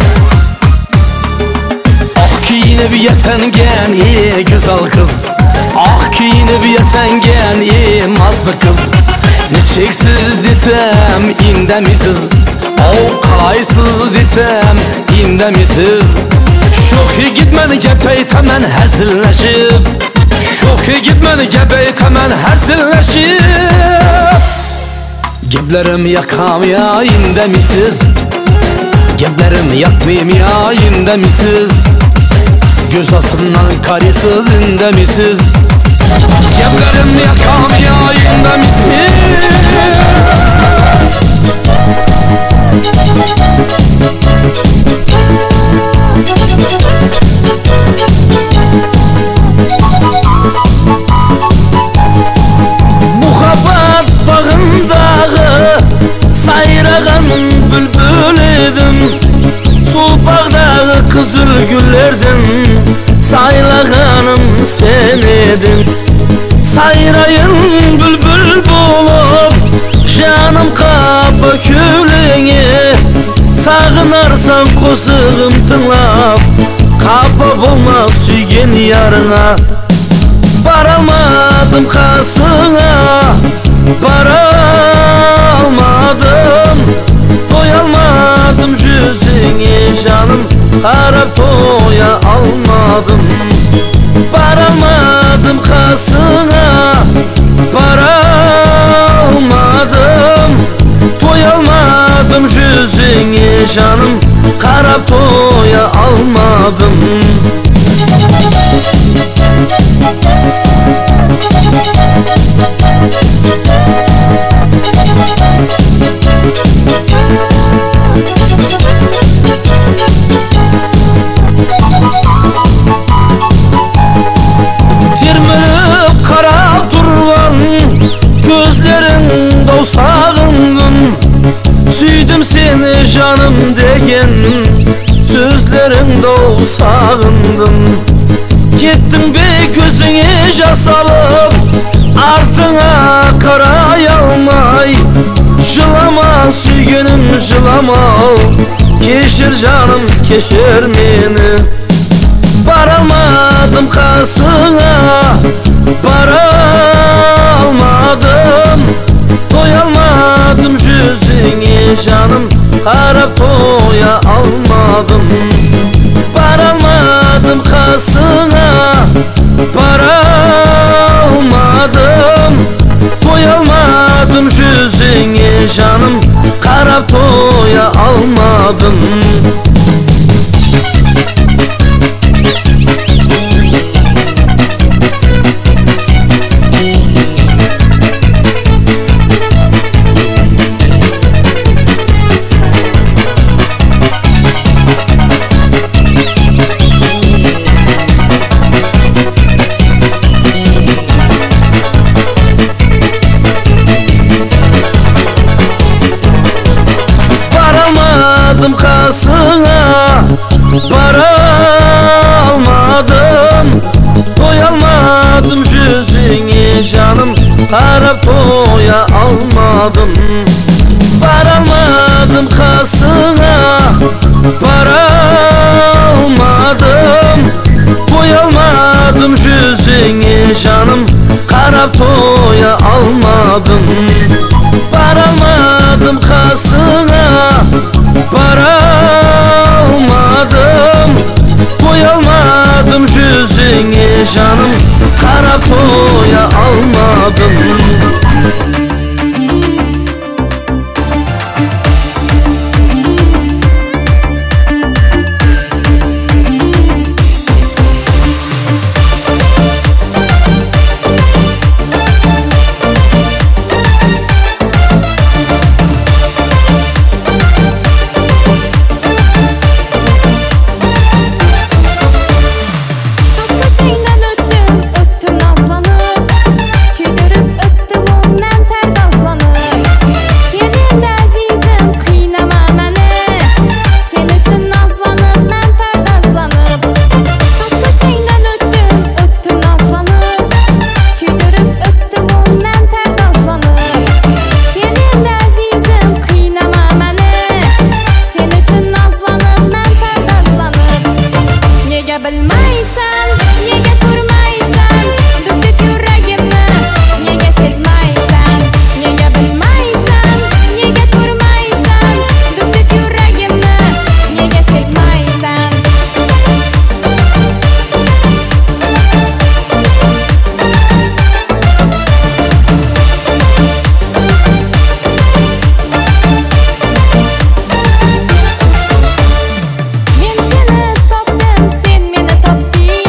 Ah kiyinip yesengen ey güzel kız, ah kiyinip yesengen ey mazlı kız. Neçeksiz desem indemisiz, o kalaysız desem indemisiz. Şoki gitmeni gepey temen herzilleşip, şoki gitmeni gepey temen herzilleşip. Geplerim yakam ya indemisiz, geplerim yakmayayım ya indemisiz. Göz asından karesiz indemisiz. Geplerim yakam ya indemisiz. Muhabbat bağındağı sayrağın bülbül edim. Sol bağdağı kızıl güllerden saylağanım sen edin. Sayrayın bülbül bulup canım kapı külüne. Sağınarsam kusığım tınlap, kapı bulmak süygen yarına. Varamadım kasına, varamadım. Doyalmadım yüzüne canım, harap doya almadım. Varamadım kasına, varamadım. Doyalmadım yüzüne canım, harap doya almadım. Tirmilip kara durgan gözlerin sağındın. Süydüm seni canım degen sözlerin sağındın. Gittin be gözüne jas alıp, ardına karayalmay. Jılama süygenim jılama, keşir canım keşir meni. Varamadım kasına, varamadım. Doyalmadım yüzüne canım, harap doya almadım. Varamadım kasına, varamadım. Doyalmadım yüzüne canım, harap doya almadım. Varamadım kasına, varamadım. Doyalmadım yüzüne canım, harap doya almadım. Varamadım kasına, varamadım. Baktım yüzüne canım, qarab toya almadım. Bilmaysan, nega ko'rmaysan, duk yuragimni, nega sezmaysan? Nega bilmaysan, nega ko'rmaysan, duk yuragimni, nega sezmaysan? Men seni topdim, sen meni topding.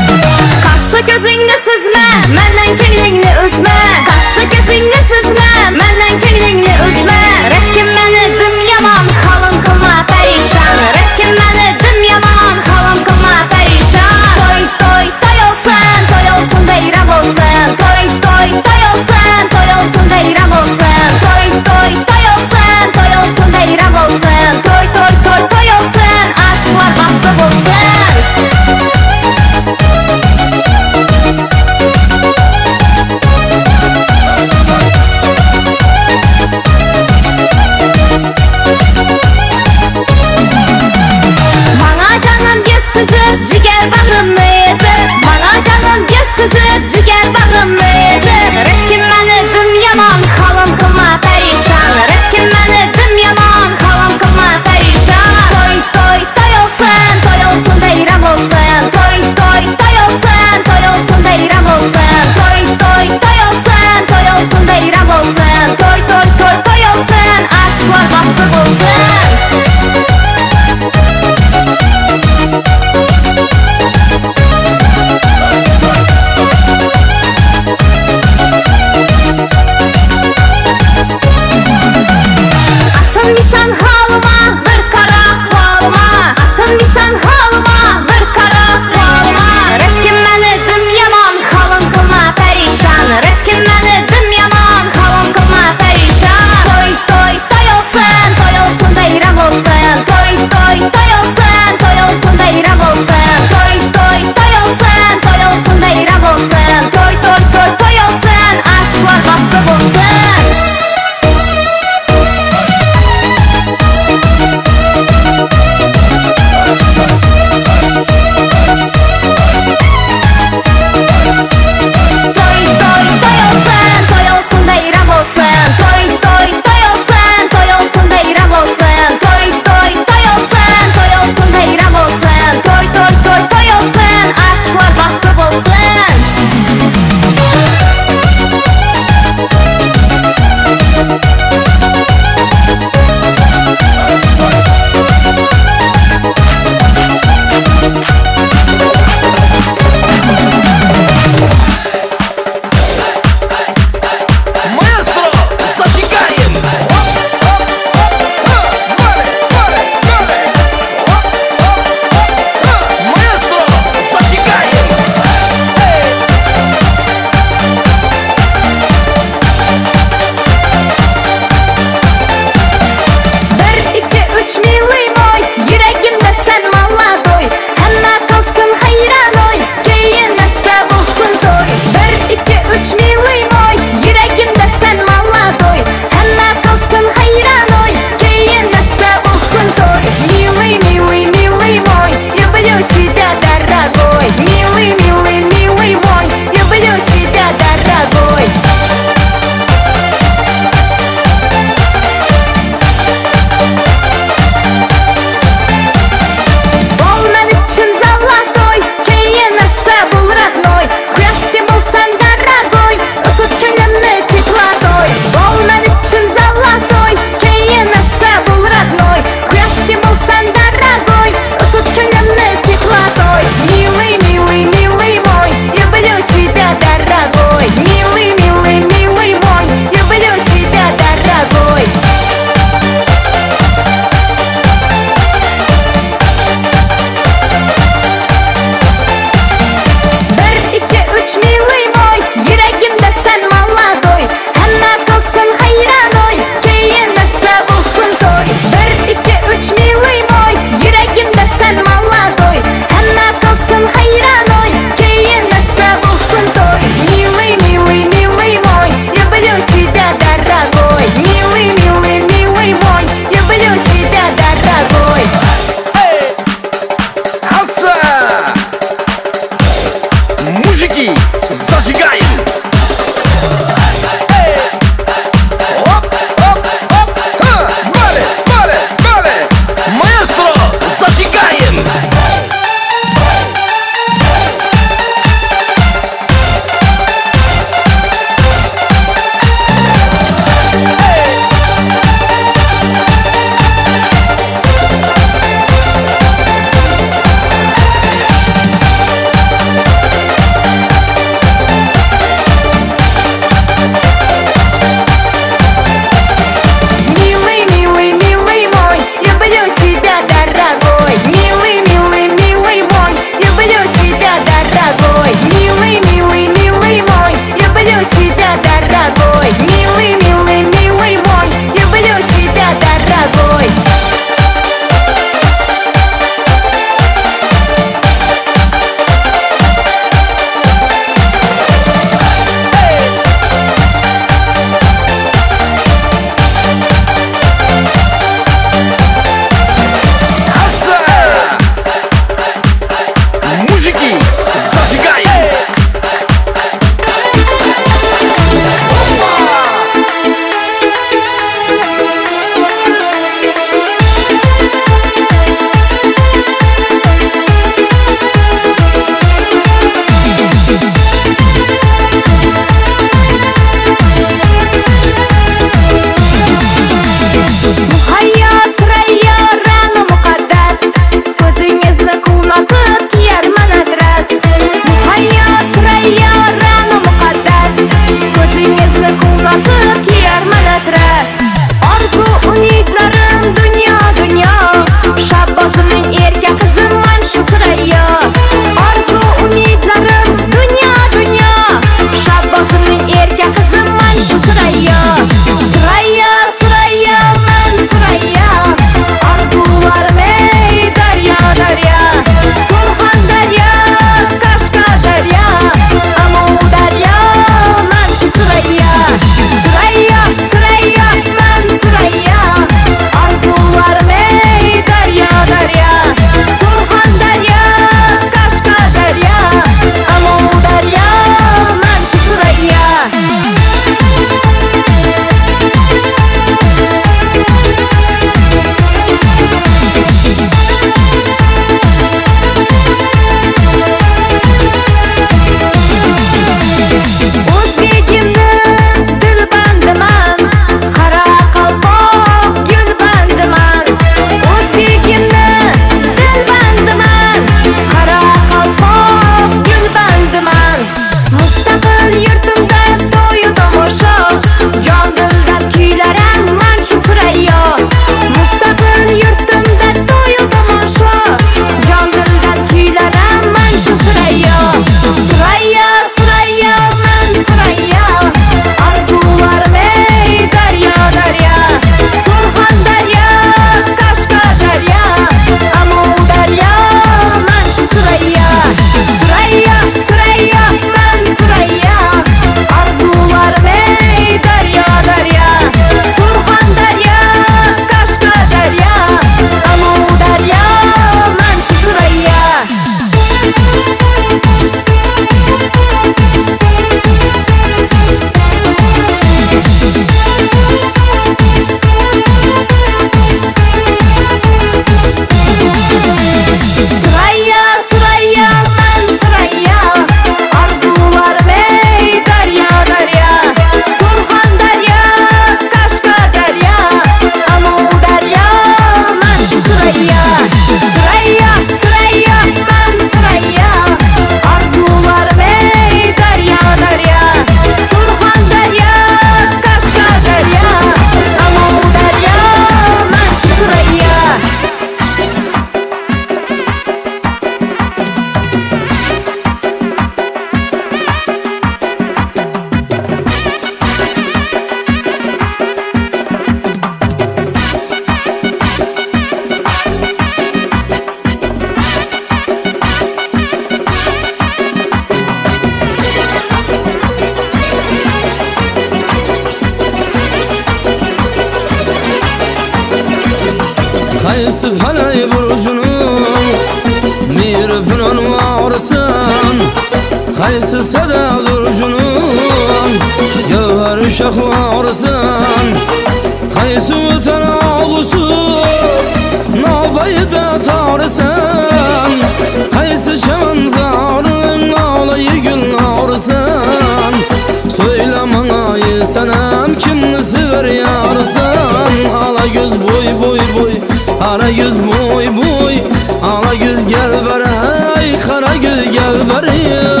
Qaysı sadadır cunun Gövher uşaq varsan Qaysı ötən ağusu Navayı da tarsan Qaysı çəmən zarın Ağlayı gül ağrısan Söyle bana sənəm Kimni sever yarsan Ala göz boy boy boy Ala göz boy boy Ala göz gel ver hey Kara göz gel ver ya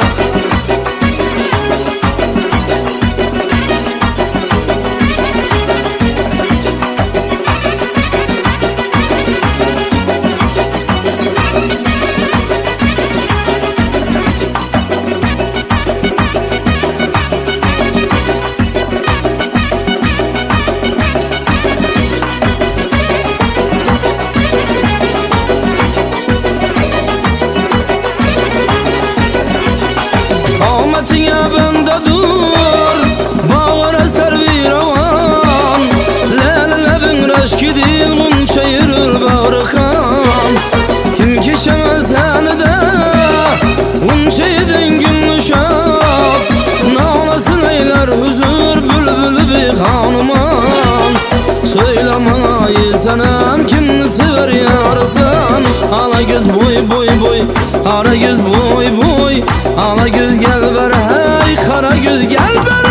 Qamatına bende dur Bağıra servi ravan Ləlləbin rəşki dil Qunça yürür bağırıqan Kim keçəməz səni də Qunça yedin gün uşaq Nalasın eylər hüzür Bülbülü bir xanıman Söylə bana sənəm Kimni sever yarsan Ala göz boy boy boy Ara göz boy boy Ala göz gel ver hey Kara göz gel ver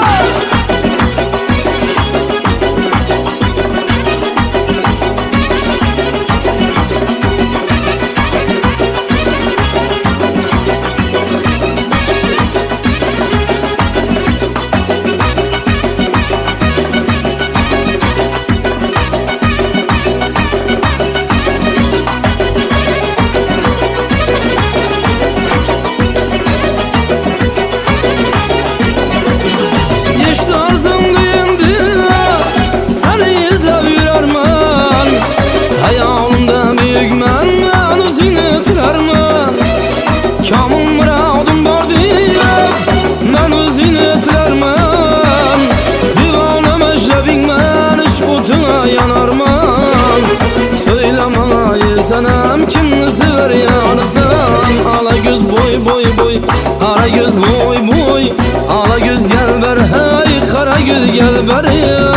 Sənəm kimni sever yarsan Ala göz boy boy boy Ara göz boy boy Ala göz gel ver hey Kara göz gel ver ya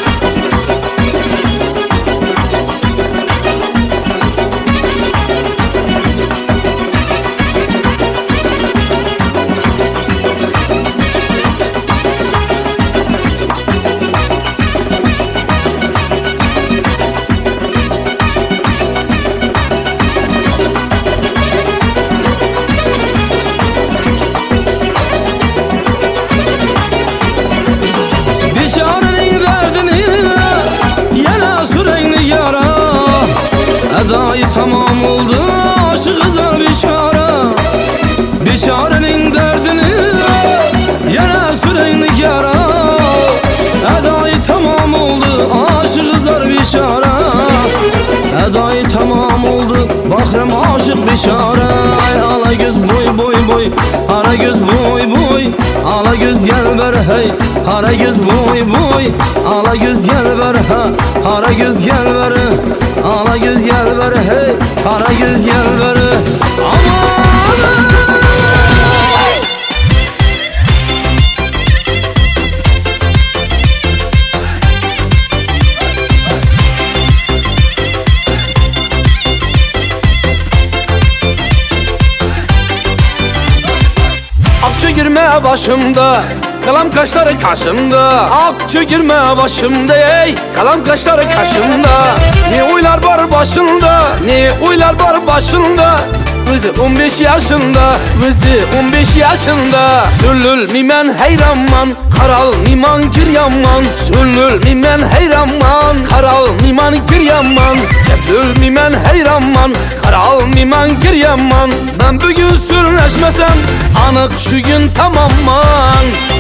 Edayı tamam oldu aşık kıza bişara Bişarenin derdini yana sürenlik yara Edayı tamam oldu aşık kızar bişara Edayı tamam oldu bakrem aşık bişara Ala göz boy boy boy Ara göz boy boy Ala göz gel ver hey Ara göz boy boy Ala göz gel ver ha Ara göz gel ver Ala göz gel ver hey Kara göz gel ver Aman Akçı girme başımda Kalam kaşları kaşımda Akçı girme başımda ey Kalam kaşları kaşımda Ne uylar var başında Ne uylar var başında Kızı 15 yaşında Kızı 15 yaşında Sürlül mimen heyranman Karal miman giryaman Sürlül mimen heyranman Karal miman giryaman Sürlül mimen heyranman Karal miman giryaman Ben bugün sürleşmesem Anık şu gün tamamman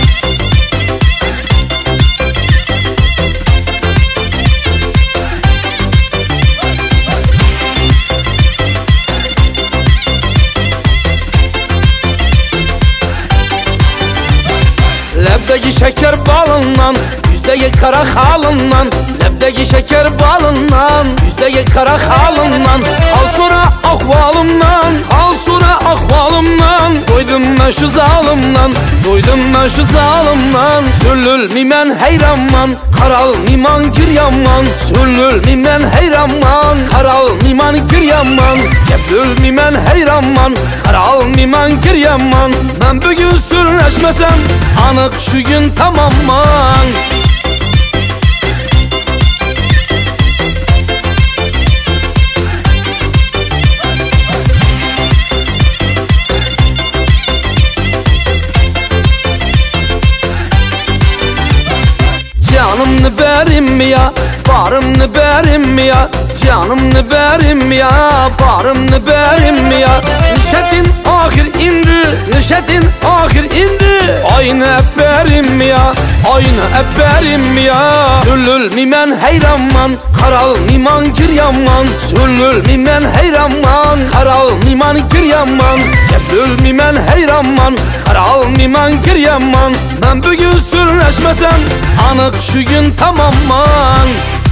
Lebdeki şeker balından Yüzdeki kara halından Lebdeki şeker balından Yüzdeki kara halından Al sonra ahvalımdan, al sonra ahvalımdan. Doydum ben şu zalimdan, doydum ben şu zalimdan. Sürülmeymen heyranman, karalmıyman giryanman. Sürülmeymen heyranman, karalmıyman giryanman. Geplülmeymen heyranman, karalmıyman giryanman. Ben bugün sürleşmesem, anık şu gün tamamman. Canımını verim ya, barımını verim ya. Canımını verim ya, barımını verim ya. Nişetin ahir indi, nişetin ahir indi. Aynı eberim ya, aynı eberim ya. Sürülmeymen heyranman, karalmıyman giryanman. Sürülmeymen heyranman, karalmıyman giryanman. Geplülmeymen heyranman, karalmıyman giryanman. Ben bugün sürleşmesem, anık şu gün tamamman.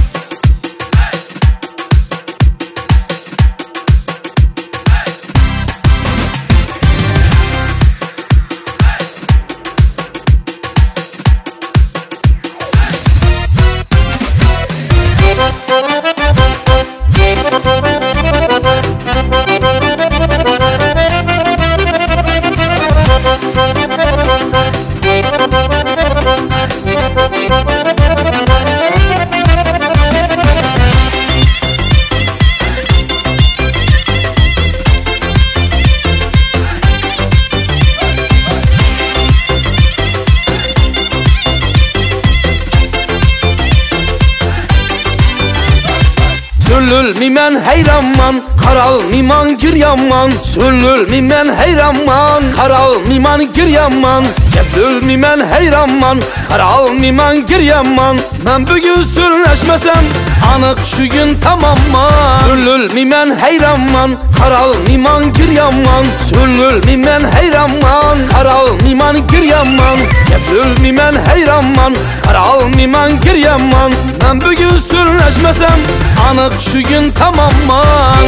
Sürülmeymen heyranman, karalmıyman giryanman. Sürülmeymen heyranman, karalmıyman giryanman. Geplülmeymen heyranman, karalmıyman giryanman. Ben bugün sürleşmesem, anık şu gün tamamman. Sürülmeymen heyranman, karalmıyman giryanman. Sürülmeymen heyranman, karalmıyman giryanman. Geplülmeymen heyranman, karalmıyman giryanman. Ben bugün sürleşmesem, anık şu gün tamamman.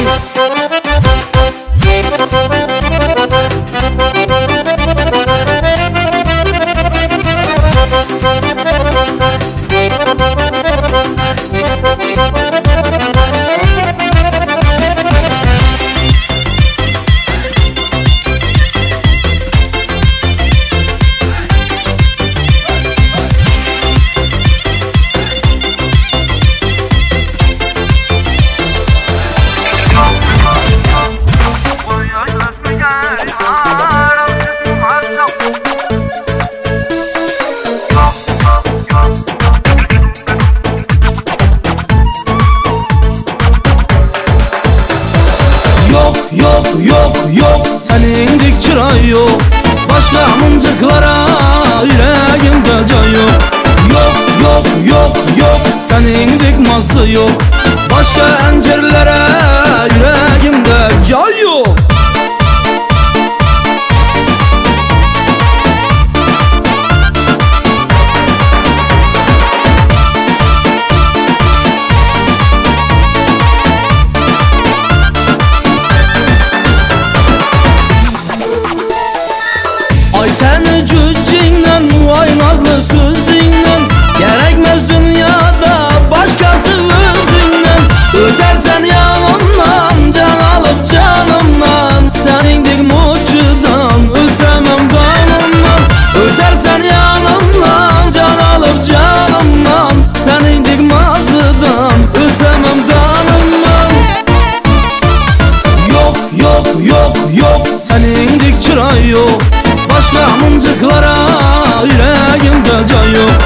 Yok senin dik çıray yok. Başka mıncıklara yüreğimde can yok. Yok senin dik ması yok. Başka encirlere yüreğimde can yok. Ay seni cüccinden, vay nazlı sözünden. Gerekmez dünyada başkası özünden. Ödersen yanımdan, can alıp canımdan. Senin dik muçudan, ölsemem kanımdan. Ödersen yanımdan, can alıp canımdan. Senin dik mazıdan, ölsemem kanımdan. Yok senin dik çıray yok. Başka mıncıklara yüreğimde can yok.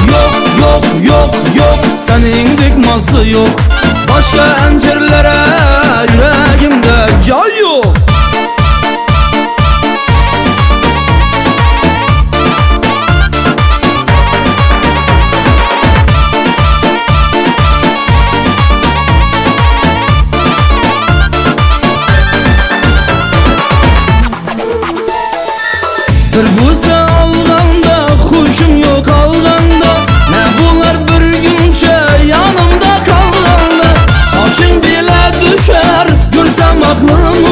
Yok senin dik ması yok. Başka encirlere yüreğimde can yok. Bir busa alganda, huşum yok alganda. Ne bunlar bir günce yanımda kalganda. Saçın bile düşer, görsem aklım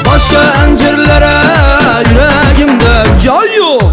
Başka encirlere yüreğimde can yok.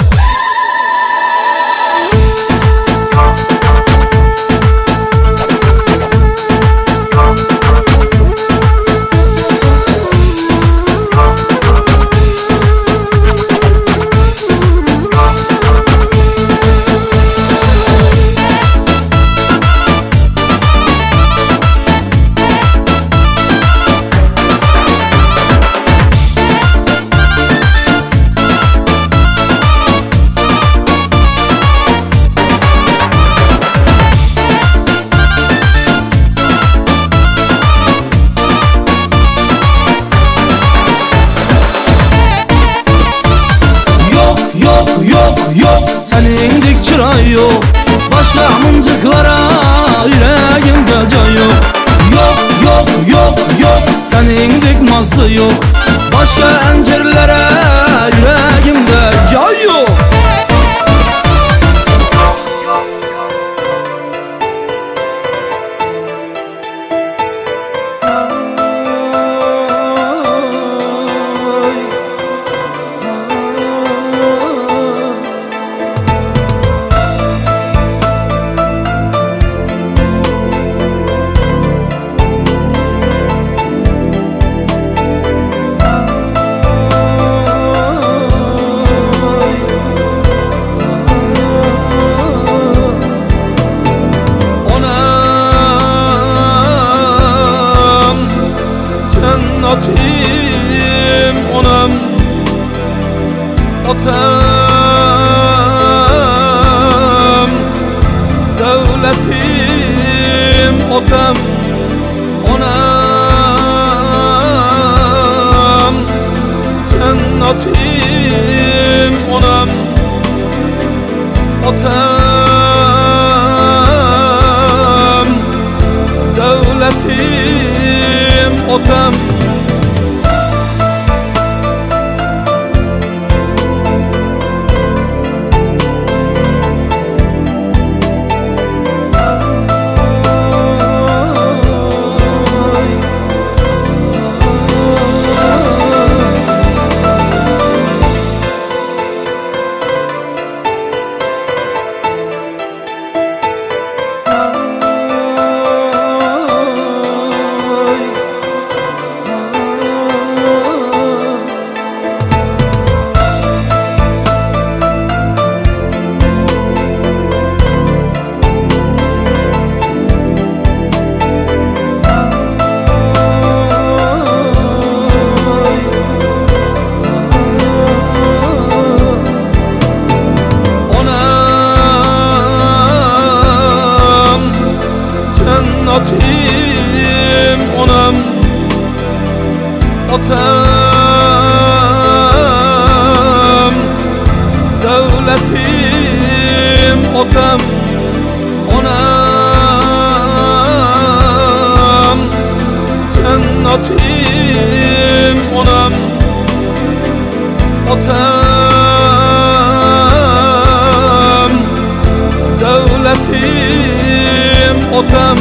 Yok senin dik çıray yok. Başka mıncıklara yüreğimde can yok. Yok senin dik mazı yok. Başka encirlere yüreğimde can yok. Cennetim onam, otam, devletim otam, onam, cennetim onam, otam, devletim otam. Cennetim onam, otam, devletim otam, onam, cennetim onam, otam, devletim otam.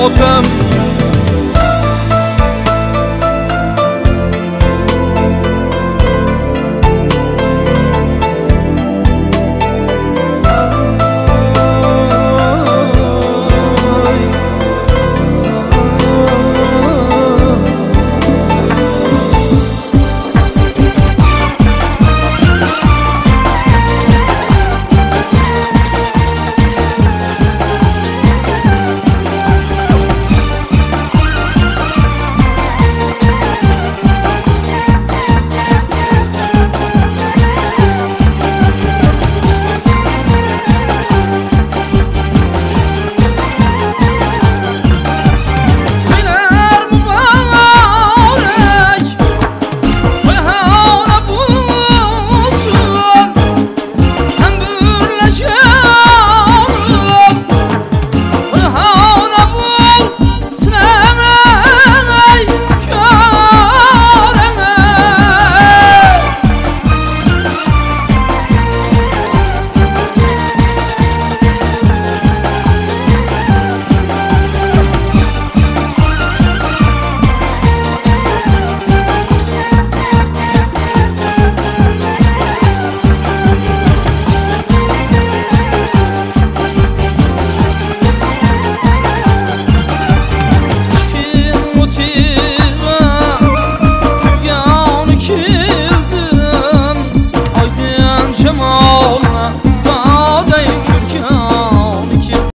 o'tim